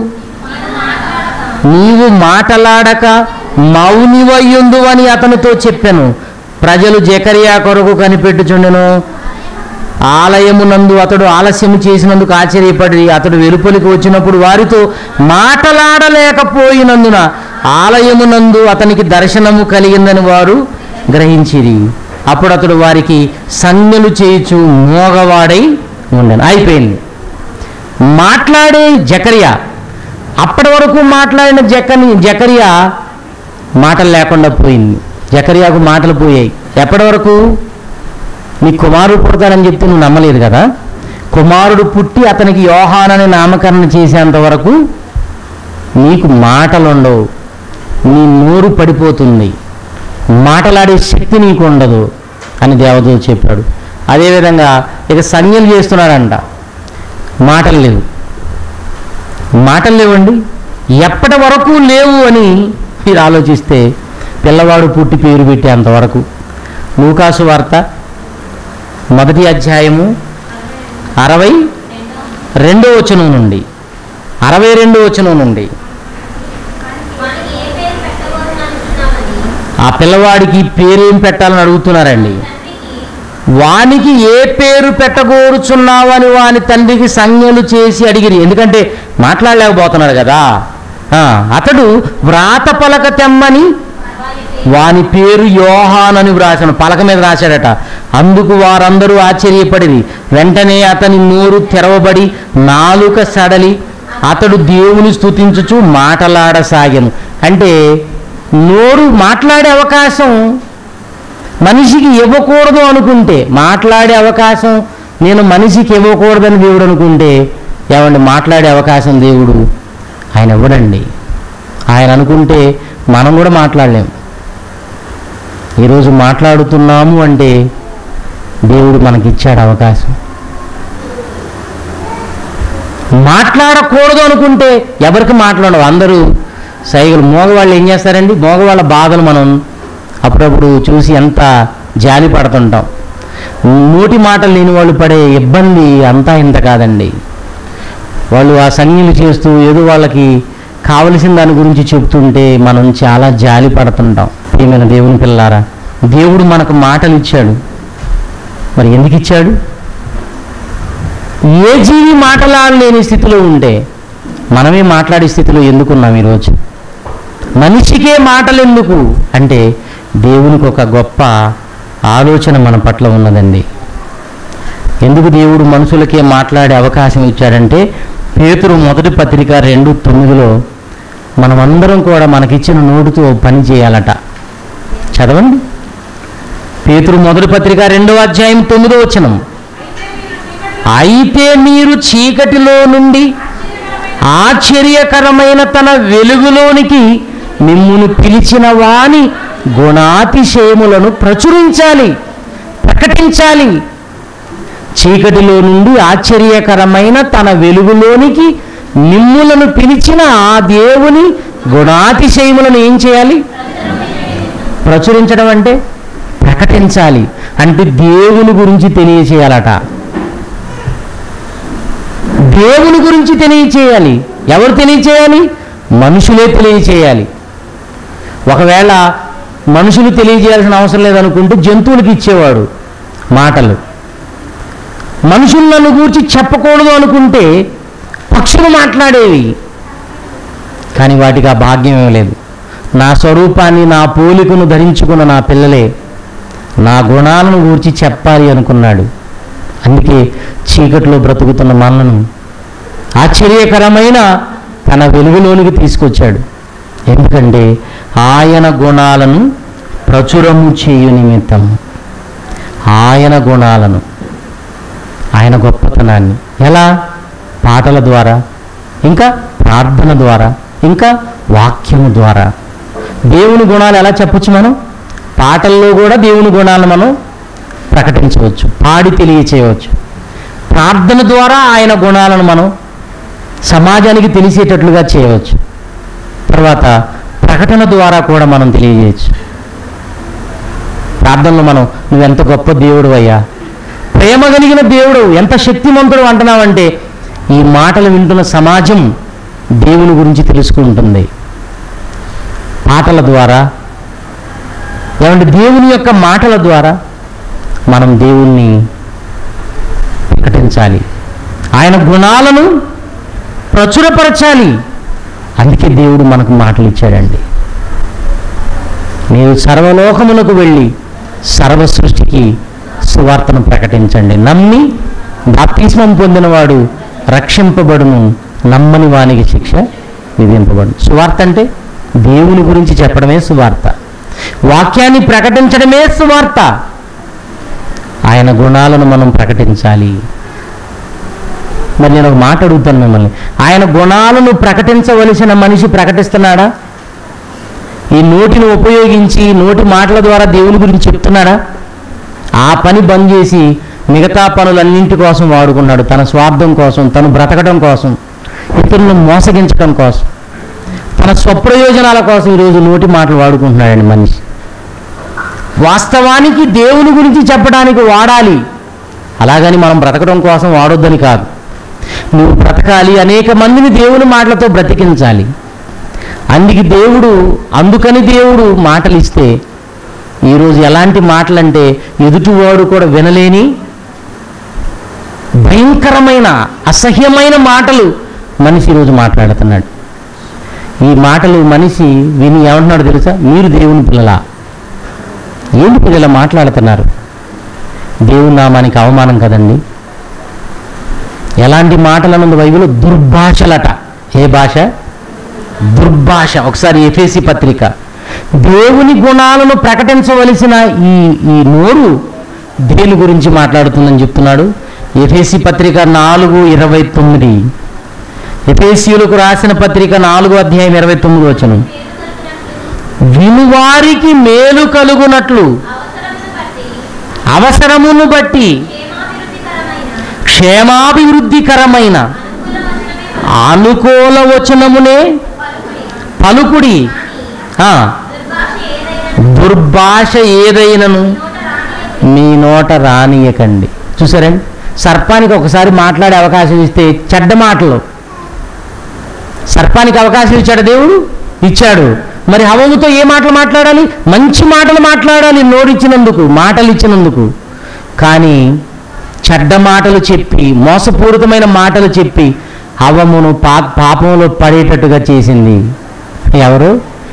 నీవు మాటలాడక మౌనివయ్యుందు అని అతనితో చెప్పాను. ప్రజలు జకరియా కొరకు కనిపెట్టుచుండెను. ఆలయమునందు అతడు ఆలస్యము చేసినందుకు ఆశ్చర్యపడి అతడు వెలుపలికి వచ్చినప్పుడు వారితో మాటలాడలేకపోయినందున ఆలయమునందు అతనికి దర్శనము కలిగిందని వారు గ్రహించిరి. అప్పుడు అతడు వారికి సంజ్ఞలు చేయుచు మోగవాడై ఉండెను. అయిపోయింది. మాట్లాడే జకరియా, అప్పటి వరకు మాట్లాడిన జకరియా మాటలు లేకుండా పోయింది. జకరియాకు మాటలు పోయాయి. ఎప్పటి వరకు? నీ కుమారుడు పుడతానని చెప్తే నువ్వు నమ్మలేదు కదా. కుమారుడు పుట్టి అతనికి యోహానని నామకరణం చేసేంత వరకు నీకు మాటలు ఉండవు, నీ నోరు పడిపోతుంది, మాటలాడే శక్తి నీకు ఉండదు అని దేవదూత చెప్పాడు. అదేవిధంగా ఇక సంజ్ఞలు చేస్తున్నాడంట. మాటలు లేవండి. ఎప్పటి వరకు లేవు అని మీరు ఆలోచిస్తే పిల్లవాడు పుట్టి పేరు పెట్టేంతవరకు. లూకాసు వార్త 1వ అధ్యాయము 62వ వచనం నుండి 62వ వచనం నుండి ఆ పిల్లవాడికి పేరేం పెట్టాలని అడుగుతున్నారండి. వానికి ఏ పేరు పెట్టగోరుచున్నావు అని వాని తండ్రికి సంజ్ఞలు చేసి అడిగిరి. ఎందుకంటే మాట్లాడలేకపోతున్నాడు కదా. అతడు వ్రాత పలక తెమ్మని వాని పేరు యోహానని వ్రాసాను, పలక మీద రాశాడట. అందుకు వారందరూ ఆశ్చర్యపడిరి. వెంటనే అతని నోరు తెరవబడి నాలుక సడలి అతడు దేవుని స్తుతించుచు మాటలాడసాగాను. అంటే నోరు మాట్లాడే అవకాశం మనిషికి ఇవ్వకూడదు అనుకుంటే, మాట్లాడే అవకాశం నేను మనిషికి ఇవ్వకూడదని దేవుడు అనుకుంటే, ఏమండి మాట్లాడే అవకాశం దేవుడు ఆయన ఇవ్వడండి. ఆయన అనుకుంటే మనం కూడా మాట్లాడలేం. ఈరోజు మాట్లాడుతున్నాము అంటే దేవుడు మనకిచ్చాడు అవకాశం. మాట్లాడకూడదు అనుకుంటే ఎవరికి మాట్లాడవు, అందరూ సైగలు. మోగవాళ్ళు ఏం చేస్తారండి? మోగవాళ్ళ బాధలు మనం అప్పుడప్పుడు చూసి ఎంత జాలి పడుతుంటాం. నోటి మాటలు లేని వాళ్ళు పడే ఇబ్బంది అంతా ఇంత కాదండి. వాళ్ళు ఆ సంజ్ఞలు చేస్తూ ఏదో వాళ్ళకి కావలసిన దాని గురించి చెప్తుంటే మనం చాలా జాలి పడుతుంటాం. ప్రియమైన దేవుని పిల్లారా, దేవుడు మనకు మాటలు ఇచ్చాడు. మరి ఎందుకు ఇచ్చాడు? ఏ జీవి మాటలాడలేని స్థితిలో ఉంటే మనమే మాట్లాడే స్థితిలో ఎందుకున్నాం ఈరోజు? మనిషికే మాటలు ఎందుకు అంటే దేవునికి ఒక గొప్ప ఆలోచన మన పట్ల ఉన్నదండి. ఎందుకు దేవుడు మనుషులకే మాట్లాడే అవకాశం ఇచ్చాడంటే, పేతురు 1వ పత్రిక 2:9 మనమందరం కూడా మనకిచ్చిన నోటితో పని చేయాలట. చదవండి. పేతురు 1వ పత్రిక 2వ అధ్యాయం 9వ వచనం. అయితే మీరు చీకటిలో నుండి ఆశ్చర్యకరమైన తన వెలుగులోనికి మిమ్మును పిలిచిన వాని గుణాతిశయములను ప్రకటించాలి. చీకటిలో నుండి ఆశ్చర్యకరమైన తన వెలుగులోనికి మిమ్ములను పిలిచిన ఆ దేవుని గుణాతిశయములను ఏం చేయాలి? ప్రచురించడం అంటే ప్రకటించాలి. అంటే దేవుని గురించి తెలియచేయాలట. దేవుని గురించి తెలియచేయాలి. ఎవరు తెలియచేయాలి? మనుషులే తెలియచేయాలి. ఒకవేళ మనుషులు తెలియజేయాల్సిన అవసరం లేదనుకుంటే జంతువులకి ఇచ్చేవాడు మాటలు. మనుషులను గూర్చి చెప్పకూడదు అనుకుంటే పక్షులు మాట్లాడేవి. కానీ వాటికి ఆ భాగ్యం లేదు. నా స్వరూపాన్ని నా పోలికను ధరించుకున్న నా పిల్లలే నా గుణాలను గూర్చి చెప్పాలి అనుకున్నాడు. అందుకే చీకటిలో బ్రతుకుతున్న మనలను ఆశ్చర్యకరమైన తన వెలుగులోనికి తీసుకొచ్చాడు. ఎందుకంటే ఆయన గుణాలను ప్రచురము చేయు నిమిత్తం, ఆయన గుణాలను, ఆయన గొప్పతనాన్ని ఎలా? పాటల ద్వారా, ఇంకా ప్రార్థన ద్వారా, ఇంకా వాక్యము ద్వారా. దేవుని గుణాలు ఎలా చెప్పచ్చు? మనం పాటల్లో కూడా దేవుని గుణాలను మనం ప్రకటించవచ్చు, పాడి తెలియచేయవచ్చు. ప్రార్థన ద్వారా ఆయన గుణాలను మనం సమాజానికి తెలిసేటట్లుగా చేయవచ్చు. తర్వాత ప్రకటన ద్వారా కూడా మనం తెలియజేయచ్చు. ప్రార్థనలో మనం నువ్వెంత గొప్ప దేవుడు అయ్యా, ప్రేమ కలిగిన దేవుడు, ఎంత శక్తిమంతుడు అంటున్నావంటే ఈ మాటలు వింటున్న సమాజం దేవుని గురించి తెలుసుకుంటుంది. పాటల ద్వారా, ఏమంటే దేవుని యొక్క మాటల ద్వారా మనం దేవుణ్ణి ప్రకటించాలి, ఆయన గుణాలను ప్రచురపరచాలి. అందుకే దేవుడు మనకు మాటలు ఇచ్చాడండి. మీరు సర్వలోకమునకు వెళ్ళి సర్వ సృష్టికి సువార్తను ప్రకటించండి. నమ్మి బాప్తిస్మం పొందినవాడు రక్షింపబడును, నమ్మని వానికి శిక్ష విధింపబడును. సువార్త అంటే దేవుని గురించి చెప్పడమే సువార్త, వాక్యాన్ని ప్రకటించడమే సువార్త. ఆయన గుణాలను మనం ప్రకటించాలి. మరి నేను ఒక మాట అడుగుతాను మిమ్మల్ని, ఆయన గుణాలను ప్రకటించవలసిన మనిషి ప్రకటిస్తున్నాడా? ఈ నోటిని ఉపయోగించి నోటి మాటల ద్వారా దేవుని గురించి చెప్తున్నాడా? ఆ పని బంద్ చేసి మిగతా పనులన్నింటి కోసం వాడుకున్నాడు, తన స్వార్థం కోసం, తను బ్రతకడం కోసం, ఇతరులను మోసగించడం కోసం, తన స్వప్రయోజనాల కోసం ఈరోజు నోటి మాటలు వాడుకుంటున్నాడండి మనిషి. వాస్తవానికి దేవుని గురించి చెప్పడానికి వాడాలి, అలాగని మనం బ్రతకడం కోసం వాడొద్దని కాదు. నువ్వు బ్రతకాలి, అనేక మందిని దేవుని మాటలతో బ్రతికించాలి. అందుకని దేవుడు మాటలు ఇస్తే ఈరోజు ఎలాంటి మాటలంటే ఎదుటివాడు కూడా వినలేని భయంకరమైన అసహ్యమైన మాటలు మనిషి ఈరోజు మాట్లాడుతున్నాడు. ఈ మాటలు మనిషి విని ఏమంటున్నాడు తెలుసా? మీరు దేవుని పిల్లలా? ఏంటి పిల్లల మాట్లాడుతున్నారు? దేవుని నామానికి అవమానం కదండి. ఎలాంటి మాటలనుంది బైబిల్? దుర్భాషలట. ఏ భాష? దుర్భాష. ఒకసారి ఎఫెసీ పత్రిక, దేవుని గుణాలను ప్రకటించవలసిన ఈ నోరు దేని గురించి మాట్లాడుతుందని చెప్తున్నాడు. ఎఫెసీ పత్రిక 4:29. ఎఫెసీయులకు రాసిన పత్రిక 4:29 వినువారికి మేలు కలుగునట్లు అవసరమును బట్టి క్షేమాభివృద్ధికరమైన అనుకూల వచనమునే పలుకుడి, దుర్భాష ఏదైనను మీ నోట రానియకండి. చూసారండి, సర్పానికి ఒకసారి మాట్లాడే అవకాశం ఇస్తే చెడ్డ మాటలు, సర్పానికి అవకాశం ఇచ్చాడు దేవుడు, ఇచ్చాడు. మరి హవ్వతో ఏ మాటలు మాట్లాడాలి? మంచి మాటలు మాట్లాడాలి, నోరిచ్చినందుకు, మాటలు ఇచ్చినందుకు. కానీ చెడ్డ మాటలు చెప్పి, మోసపూరితమైన మాటలు చెప్పి హవ్వమును పాపంలో పడేటట్టుగా చేసింది ఎవరు?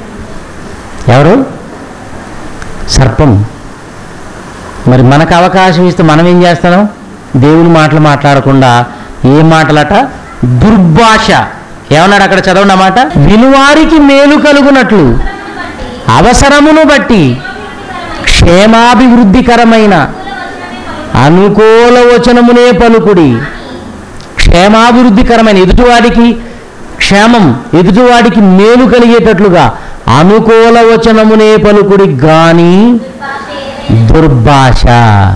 సర్పం. మరి మనకు అవకాశం ఇస్తే మనం ఏం చేస్తాం? దేవుని మాటలు మాట్లాడకుండా ఏ మాటలట? దుర్భాష. ఏమన్నాడు అక్కడ? చదవండి అన్నమాట. వినువారికి మేలు కలుగునట్లు అవసరమును బట్టి క్షేమాభివృద్ధికరమైన అనుకూల వచనమునే పలుకుడి. క్షేమాభివృద్ధికరమైన, ఎదుటివాడికి క్షేమం, ఎదుటివాడికి మేలు కలిగేటట్లుగా అనుకూల వచనమునే పలుకుడి, గాని దుర్భాష,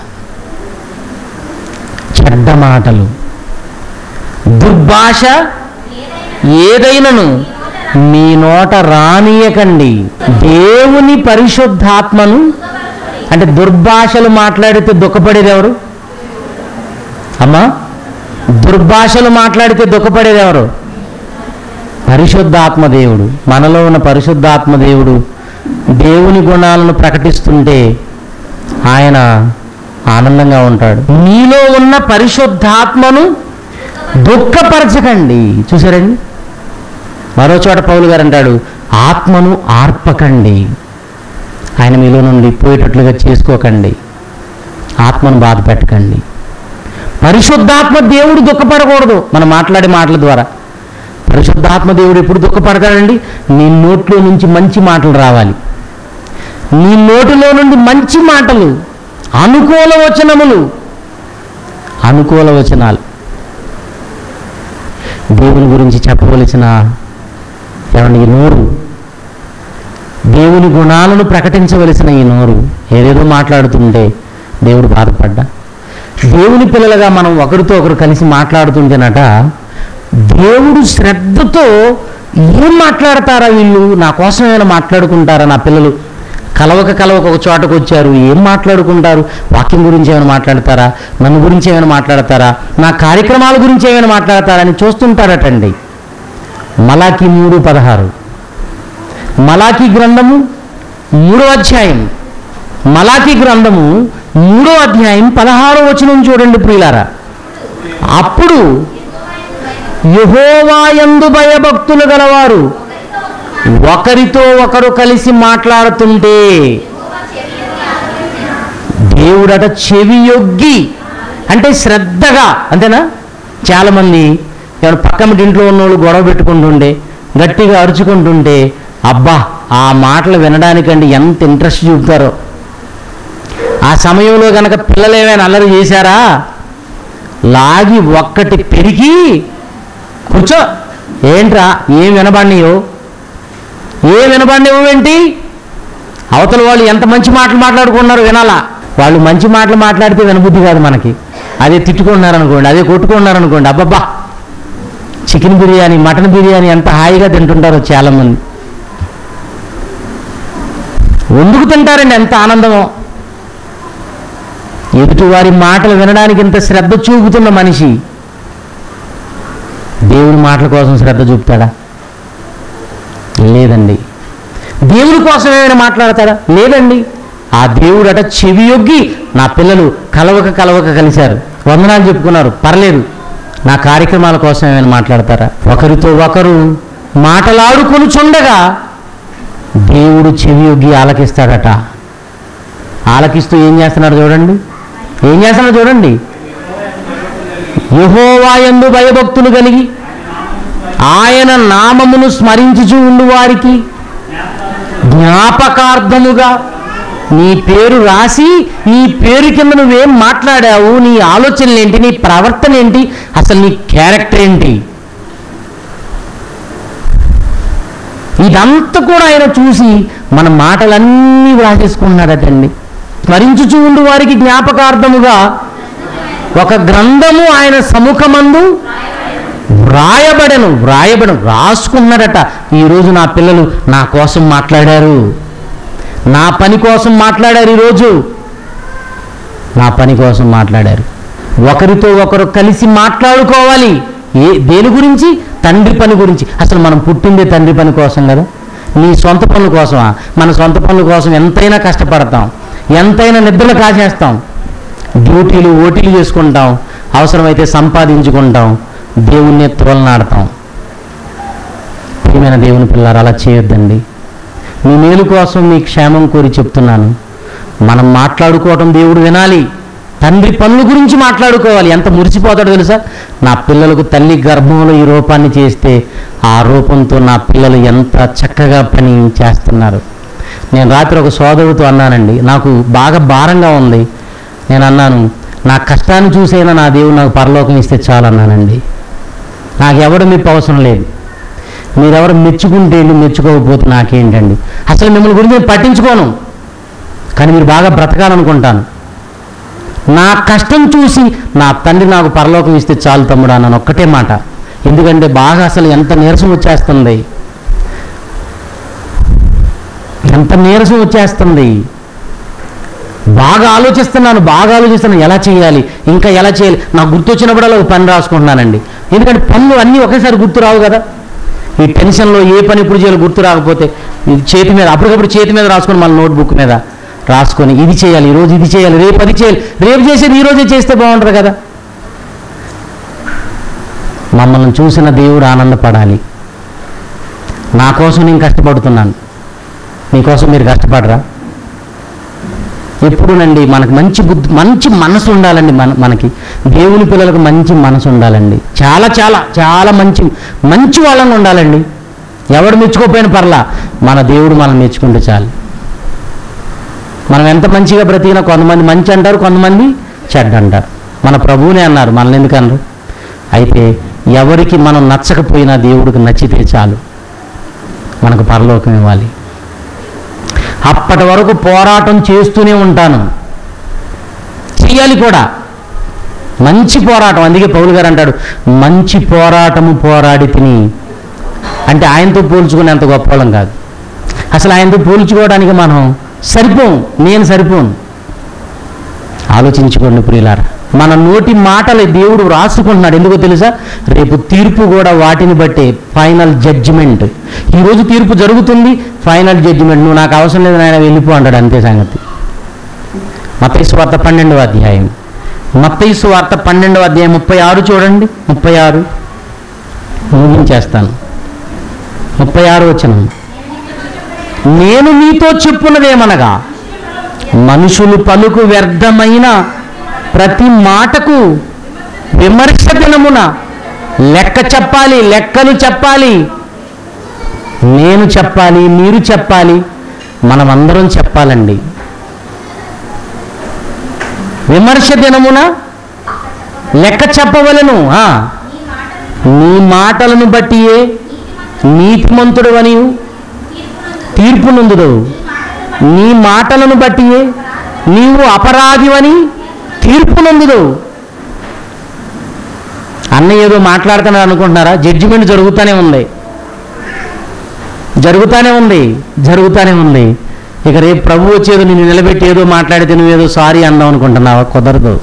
చెడ్డ మాటలు, దుర్భాష ఏదైనను మీ నోట రానియకండి. దేవుని పరిశుద్ధాత్మను, అంటే దుర్భాషలు మాట్లాడితే దుఃఖపడేది ఎవరు అమ్మా? దుర్భాషలు మాట్లాడితే దుఃఖపడేది ఎవరు? పరిశుద్ధాత్మ దేవుడు. మనలో ఉన్న పరిశుద్ధాత్మ దేవుడు దేవుని గుణాలను ప్రకటిస్తుంటే ఆయన ఆనందంగా ఉంటాడు. మీలో ఉన్న పరిశుద్ధాత్మను దుఃఖపరచకండి. చూసారండి, మరో చోట పౌలు గారు అంటాడు, ఆత్మను ఆర్పకండి. ఆయన మీలో నుండి పోయేటట్లుగా చేసుకోకండి, ఆత్మను బాధ పెట్టకండి. పరిశుద్ధాత్మ దేవుడు దుఃఖపడకూడదు మనం మాట్లాడే మాటల ద్వారా. పరిశుద్ధాత్మ దేవుడు ఎప్పుడు దుఃఖపడతాడండి? నీ నోట్లో నుంచి మంచి మాటలు రావాలి, నీ నోటిలో నుండి మంచి మాటలు, అనుకూల వచనములు, అనుకూల వచనాలు. దేవుని గురించి చెప్పవలసిన ఈ నోరు, దేవుని గుణాలను ప్రకటించవలసిన ఈ నోరు ఏదేదో మాట్లాడుతుంటే దేవుడు బాధపడ్డా? దేవుని పిల్లలుగా మనం ఒకరితో ఒకరు కలిసి మాట్లాడుతుంటేనట దేవుడు శ్రద్ధతో ఏం మాట్లాడతారా వీళ్ళు, నా కోసం ఏమైనా మాట్లాడుకుంటారా, నా పిల్లలు కలవక ఒక చోటకు వచ్చారు, ఏం మాట్లాడుకుంటారు, వాక్యం గురించి ఏమైనా మాట్లాడతారా, నన్ను గురించి ఏమైనా మాట్లాడతారా, నా కార్యక్రమాల గురించి ఏమైనా మాట్లాడతారా అని చూస్తుంటారటండి. మలాకి 3:16, మలాకి గ్రంథము 3వ అధ్యాయం, మలాకి గ్రంథము 3వ అధ్యాయం 16వ వచనం చూడండి ప్రియులారా. అప్పుడు యెహోవా యందు భయభక్తులు గలవారు ఒకరితో ఒకరు కలిసి మాట్లాడుతుంటే దేవుడట చెవియొగ్గి, అంటే శ్రద్ధగా, అంతేనా? చాలామంది ఎవరు పక్కన ఇంట్లో ఉన్నోళ్ళు గొడవ పెట్టుకుంటుండే, గట్టిగా అరుచుకుంటుంటే అబ్బా ఆ మాటలు వినడానికండి ఎంత ఇంట్రెస్ట్ చూపుతారో. ఆ సమయంలో కనుక పిల్లలు ఏమైనా అల్లరి చేశారా, లాగి ఒక్కటి పెరిగి కూర్చో, ఏంట్రా ఏం వినబడినాయో, ఏం వినబడినవేంటి, అవతల వాళ్ళు ఎంత మంచి మాటలు మాట్లాడుకున్నారో వినాలా. వాళ్ళు మంచి మాటలు మాట్లాడితే వినబుద్ధి కాదు మనకి. అదే తిట్టుకుంటున్నారనుకోండి, అదే కొట్టుకుంటున్నారనుకోండి, అబ్బబ్బా చికెన్ బిర్యానీ, మటన్ బిర్యానీ ఎంత హాయిగా తింటుంటారో చాలామంది. వండుకు తింటారండి, ఎంత ఆనందమో. ఎదుటివారి మాటలు వినడానికి ఇంత శ్రద్ధ చూపుతున్న మనిషి దేవుడి మాటల కోసం శ్రద్ధ చూపుతాడా? లేదండి. దేవుడి కోసం ఏమైనా మాట్లాడతాడా? లేదండి. ఆ దేవుడట చెవియొగ్గి, నా పిల్లలు కలవక కలిశారు, వందనాలు చెప్పుకున్నారు, పర్లేదు, నా కార్యక్రమాల కోసం ఏమైనా మాట్లాడతారా? ఒకరితో ఒకరు మాటలాడుకొని చుండగా దేవుడు చెవియొగ్గి ఆలకిస్తాడట. ఆలకిస్తూ ఏం చేస్తున్నాడు చూడండి, ఏం చేస్తున్నాడు చూడండి. యెహోవా యందు భయభక్తులు కలిగి ఆయన నామమును స్మరించుచు ఉండు వారికి జ్ఞాపకార్థముగా నీ పేరు రాసి, నీ పేరు కింద నువ్వేం మాట్లాడావు, నీ ఆలోచనలు ఏంటి, నీ ప్రవర్తన ఏంటి, అసలు నీ క్యారెక్టర్ ఏంటి, ఇదంతా కూడా ఆయన చూసి మన మాటలన్నీ వ్రాసేసుకున్నాడటండి. స్మరించుచు ఉండు వారికి జ్ఞాపకార్థముగా ఒక గ్రంథము ఆయన సముఖమందు వ్రాయబడను రాసుకున్నాడట. ఈరోజు నా పిల్లలు నా కోసం మాట్లాడారు, నా పని కోసం మాట్లాడారు, ఈరోజు నా పని కోసం మాట్లాడారు. ఒకరితో ఒకరు కలిసి మాట్లాడుకోవాలి. దేని గురించి? తండ్రి పని గురించి. అసలు మనం పుట్టిందే తండ్రి పని కోసం కదా. నీ సొంత పనుల కోసమా? మన సొంత పనుల కోసం ఎంతైనా కష్టపడతాం, ఎంతైనా నిద్రలు కాసేస్తాం, డ్యూటీలు ఓటీలు చేసుకుంటాం, అవసరమైతే సంపాదించుకుంటాం, దేవుణ్ణి తోలనాడతాం. ప్రియమైన దేవుని పిల్లలు, అలా చేయొద్దండి. మీ మేలు కోసం, మీ క్షేమం కోరి చెప్తున్నాను. మనం మాట్లాడుకోవటం దేవుడు వినాలి. తండ్రి పనుల గురించి మాట్లాడుకోవాలి. ఎంత మురిసిపోతాడో తెలుసా? నా పిల్లలకు తల్లి గర్భంలో ఈ రూపాన్ని చేస్తే ఆ రూపంతో నా పిల్లలు ఎంత చక్కగా పని చేస్తున్నారు. నేను రాత్రి ఒక సోదరుడితో అన్నానండి, నాకు బాగా భారంగా ఉంది. నేను అన్నాను, నా కష్టాన్ని చూసైనా నా దేవుడు నాకు పరలోకం ఇస్తే చాలన్నానండి. నాకెవడు మీకు అవసరం లేదు. మీరెవరు మెచ్చుకుంటే మెచ్చుకోకపోతే నాకేంటండి, అసలు మిమ్మల్ని గురించి నేను పట్టించుకోను, కానీ మీరు బాగా బ్రతకాలనుకుంటాను. నా కష్టం చూసి నా తండ్రి నాకు పరలోకం ఇస్తే చాలు తమ్ముడు అన్నాను, ఒక్కటే మాట. ఎందుకంటే బాగా అసలు ఎంత నీరసం వచ్చేస్తుంది, ఎంత నీరసం వచ్చేస్తుంది. బాగా ఆలోచిస్తున్నాను, ఎలా చేయాలి, ఇంకా ఎలా చేయాలి. నాకు గుర్తొచ్చినప్పుడల్లా ఒక పని రాసుకుంటున్నానండి. ఎందుకంటే పనులు అన్నీ ఒకేసారి గుర్తు రావు కదా. ఈ టెన్షన్లో ఏ పని ఇప్పుడు చేయాలి గుర్తు రాకపోతే చేతి మీద అప్పటికప్పుడు చేతి మీద రాసుకొని మన నోట్బుక్ మీద రాసుకొని ఇది చేయాలి, ఈరోజు ఇది చేయాలి, రేపు అది చేయాలి, రేపు చేసేది ఈరోజే చేస్తే బాగుంటుంది కదా. మమ్మల్ని చూసిన దేవుడు ఆనందపడాలి. నా కోసం నేను కష్టపడుతున్నాను, మీకోసం మీరు కష్టపడరా? ఎప్పుడునండి మనకు మంచి మనసు ఉండాలండి. మనకి దేవుని పిల్లలకు మంచి మనసు ఉండాలండి. చాలా చాలా చాలా మంచి వాళ్ళని ఉండాలండి. ఎవడు మెచ్చుకోపోయిన పర్లా, మన దేవుడు మనం మెచ్చుకుంటే చాలు. మనం ఎంత మంచిగా బ్రతికినా కొంతమంది మంచి అంటారు, కొంతమంది చెడ్డ అంటారు. మన ప్రభువునే అన్నారు, మనల్ని ఎందుకు అన్నారు? అయితే ఎవరికి మనం నచ్చకపోయినా దేవుడికి నచ్చితే చాలు, మనకు పరలోకం ఇవ్వాలి. అప్పటి వరకు పోరాటం చేస్తూనే ఉంటాను, చెయ్యాలి కూడా. మంచి పోరాటం. అందుకే పౌలు గారు అంటాడు, మంచి పోరాటము పోరాడి తిని. అంటే ఆయనతో పోల్చుకునేంత గొప్పవాళ్ళం కాదు. అసలు ఆయనతో పోల్చుకోవడానికి మనం సరిపోం. నేను సరిపోను. ఆలోచించుకోండి ప్రియులారా. మన నోటి మాటలు దేవుడు రాసుకుంటున్నాడు. ఎందుకో తెలుసా? రేపు తీర్పు కూడా వాటిని బట్టే. Final judgement. ఈరోజు తీర్పు జరుగుతుంది, ఫైనల్ జడ్జిమెంట్. నువ్వు నాకు అవసరం లేదు నాయన, వెళ్ళిపో అంటాడు. అంతే సంగతి. మత్తయి సువార్త 12వ అధ్యాయం. మత్తయి సువార్త 12వ అధ్యాయం 36 చూడండి. 36 ముగించేస్తాను. 36 వచనం. నేను మీతో చెప్పున్నదేమనగా, మనుషులు పలుకు వ్యర్థమైన ప్రతి మాటకు విమర్శ దినమున లెక్క చెప్పాలి, లెక్కలు చెప్పాలి. నేను చెప్పాలి, మీరు చెప్పాలి, మనమందరం చెప్పాలండి. విమర్శ దినమున లెక్క చెప్పవలను. నీ మాటలను బట్టియే నీతిమంతుడు అని తీర్పు నొందుదవు. నీ మాటలను బట్టియే నీవు అపరాధివని తీర్పు నొందుదవు. అన్న ఏదో మాట్లాడుతున్నాడు అనుకుంటున్నారా? జడ్జిమెంట్ జరుగుతూనే ఉంది, జరుగుతూనే ఉంది, జరుగుతూనే ఉంది. ఇక రేపు ప్రభు వచ్చేదో నిన్ను నిలబెట్టి ఏదో మాట్లాడితే నువ్వేదో సారీ అందాం అనుకుంటున్నావా? కుదరదు.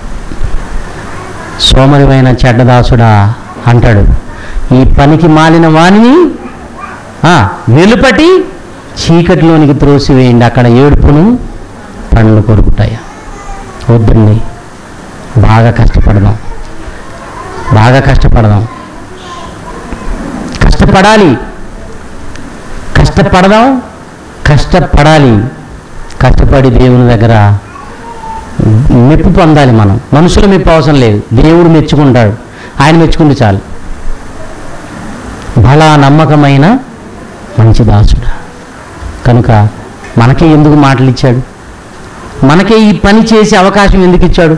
సోమరివైన చెడ్డదాసుడా అంటాడు, ఈ పనికి మాలిన వాణిని వెలుపటి చీకటిలోనికి త్రోసివేయండి, అక్కడ ఏడుపును పండ్లు కొరుకుతాయి. వద్దండి, బాగా కష్టపడదాం, బాగా కష్టపడదాం, కష్టపడాలి, కష్టపడదాం, కష్టపడాలి. కష్టపడి దేవుని దగ్గర మెప్పు పొందాలి. మనం మనుషుల మెప్పు అవసరం లేదు, దేవుడు మెచ్చుకుంటాడు. ఆయన మెచ్చుకుంటే చాలు. బలా నమ్మకమైన మంచి దాసుడా. కనుక మనకే ఎందుకు మాటలు ఇచ్చాడు? మనకే ఈ పని చేసే అవకాశం ఎందుకు ఇచ్చాడు?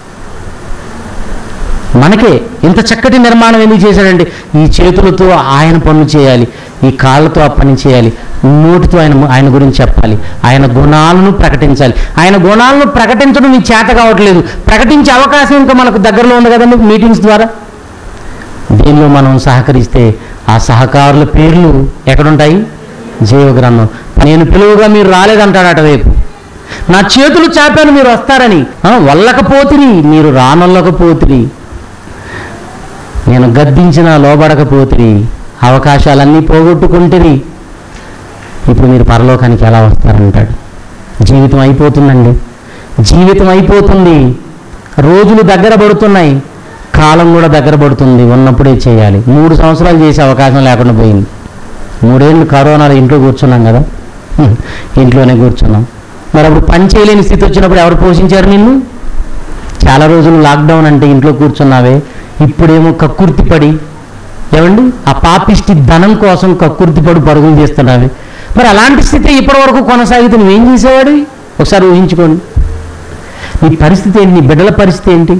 మనకే ఇంత చక్కటి నిర్మాణం ఎందుకు చేశాడంటే, ఈ చేతులతో ఆయన పనులు చేయాలి, ఈ కాళ్ళతో ఆ పని చేయాలి, నోటితో ఆయన గురించి చెప్పాలి, ఆయన గుణాలను ప్రకటించాలి. ఆయన గుణాలను ప్రకటించడం మీకు చేత కావట్లేదు. ప్రకటించే అవకాశం ఇంకా మనకు దగ్గరలో ఉంది కదండి, మీటింగ్స్ ద్వారా. దీనిలో మనం సహకరిస్తే ఆ సహకారుల పేర్లు ఎక్కడుంటాయి? జీవగ్రంథం. నేను పిలువగా మీరు రాలేదంటాడట రేపు. నా చేతులు చాపాను మీరు వస్తారని. వల్లకపోతిరి, మీరు రానొల్లకపోతిరి. నేను గద్దించిన లోబడకపోతిరి. అవకాశాలన్నీ పోగొట్టుకుంటురి. ఇప్పుడు మీరు పరలోకానికి ఎలా వస్తారంటాడు. జీవితం అయిపోతుందండి, జీవితం అయిపోతుంది. రోజులు దగ్గర పడుతున్నాయి, కాలం కూడా దగ్గర పడుతుంది. ఉన్నప్పుడే చేయాలి. 3 సంవత్సరాలు చేసే అవకాశం లేకుండా పోయింది. 3 ఏళ్ళు కరోనాలో ఇంట్లో కూర్చున్నాం కదా, ఇంట్లోనే కూర్చున్నాం. మరి అప్పుడు పని చేయలేని స్థితి వచ్చినప్పుడు ఎవరు పోషించారు నిన్ను? చాలా రోజులు లాక్డౌన్ అంటే ఇంట్లో కూర్చున్నావే. ఇప్పుడేమో కక్కుర్తిపడి, ఏమండి ఆ పాపిష్టి ధనం కోసం కక్కుర్తిపడి పరుగులు చేస్తున్నావే. మరి అలాంటి స్థితి ఇప్పటి వరకు కొనసాగితే నువ్వేం చేసేవాడు? ఒకసారి ఊహించుకోండి. నీ పరిస్థితి ఏంటి? నీ బిడ్డల పరిస్థితి ఏంటి?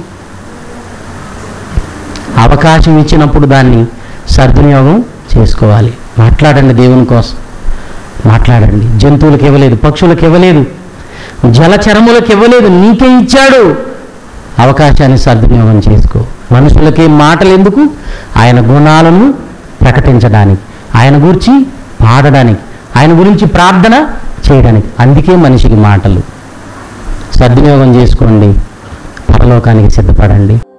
అవకాశం ఇచ్చినప్పుడు దాన్ని సద్వినియోగం చేసుకోవాలి. మాట్లాడండి, దేవుని కోసం మాట్లాడండి. జంతువులకు ఇవ్వలేదు, పక్షులకు ఇవ్వలేదు, జలచరములకు ఇవ్వలేదు, నీకే ఇచ్చాడు. అవకాశాన్ని సద్వినియోగం చేసుకో. మనుషులకే మాటలు ఎందుకు? ఆయన గుణాలను ప్రకటించడానికి, ఆయన గురించి పాడడానికి, ఆయన గురించి ప్రార్థన చేయడానికి. అందుకే మనిషికి మాటలు. సద్వినియోగం చేసుకోండి, పరలోకానికి సిద్ధపడండి.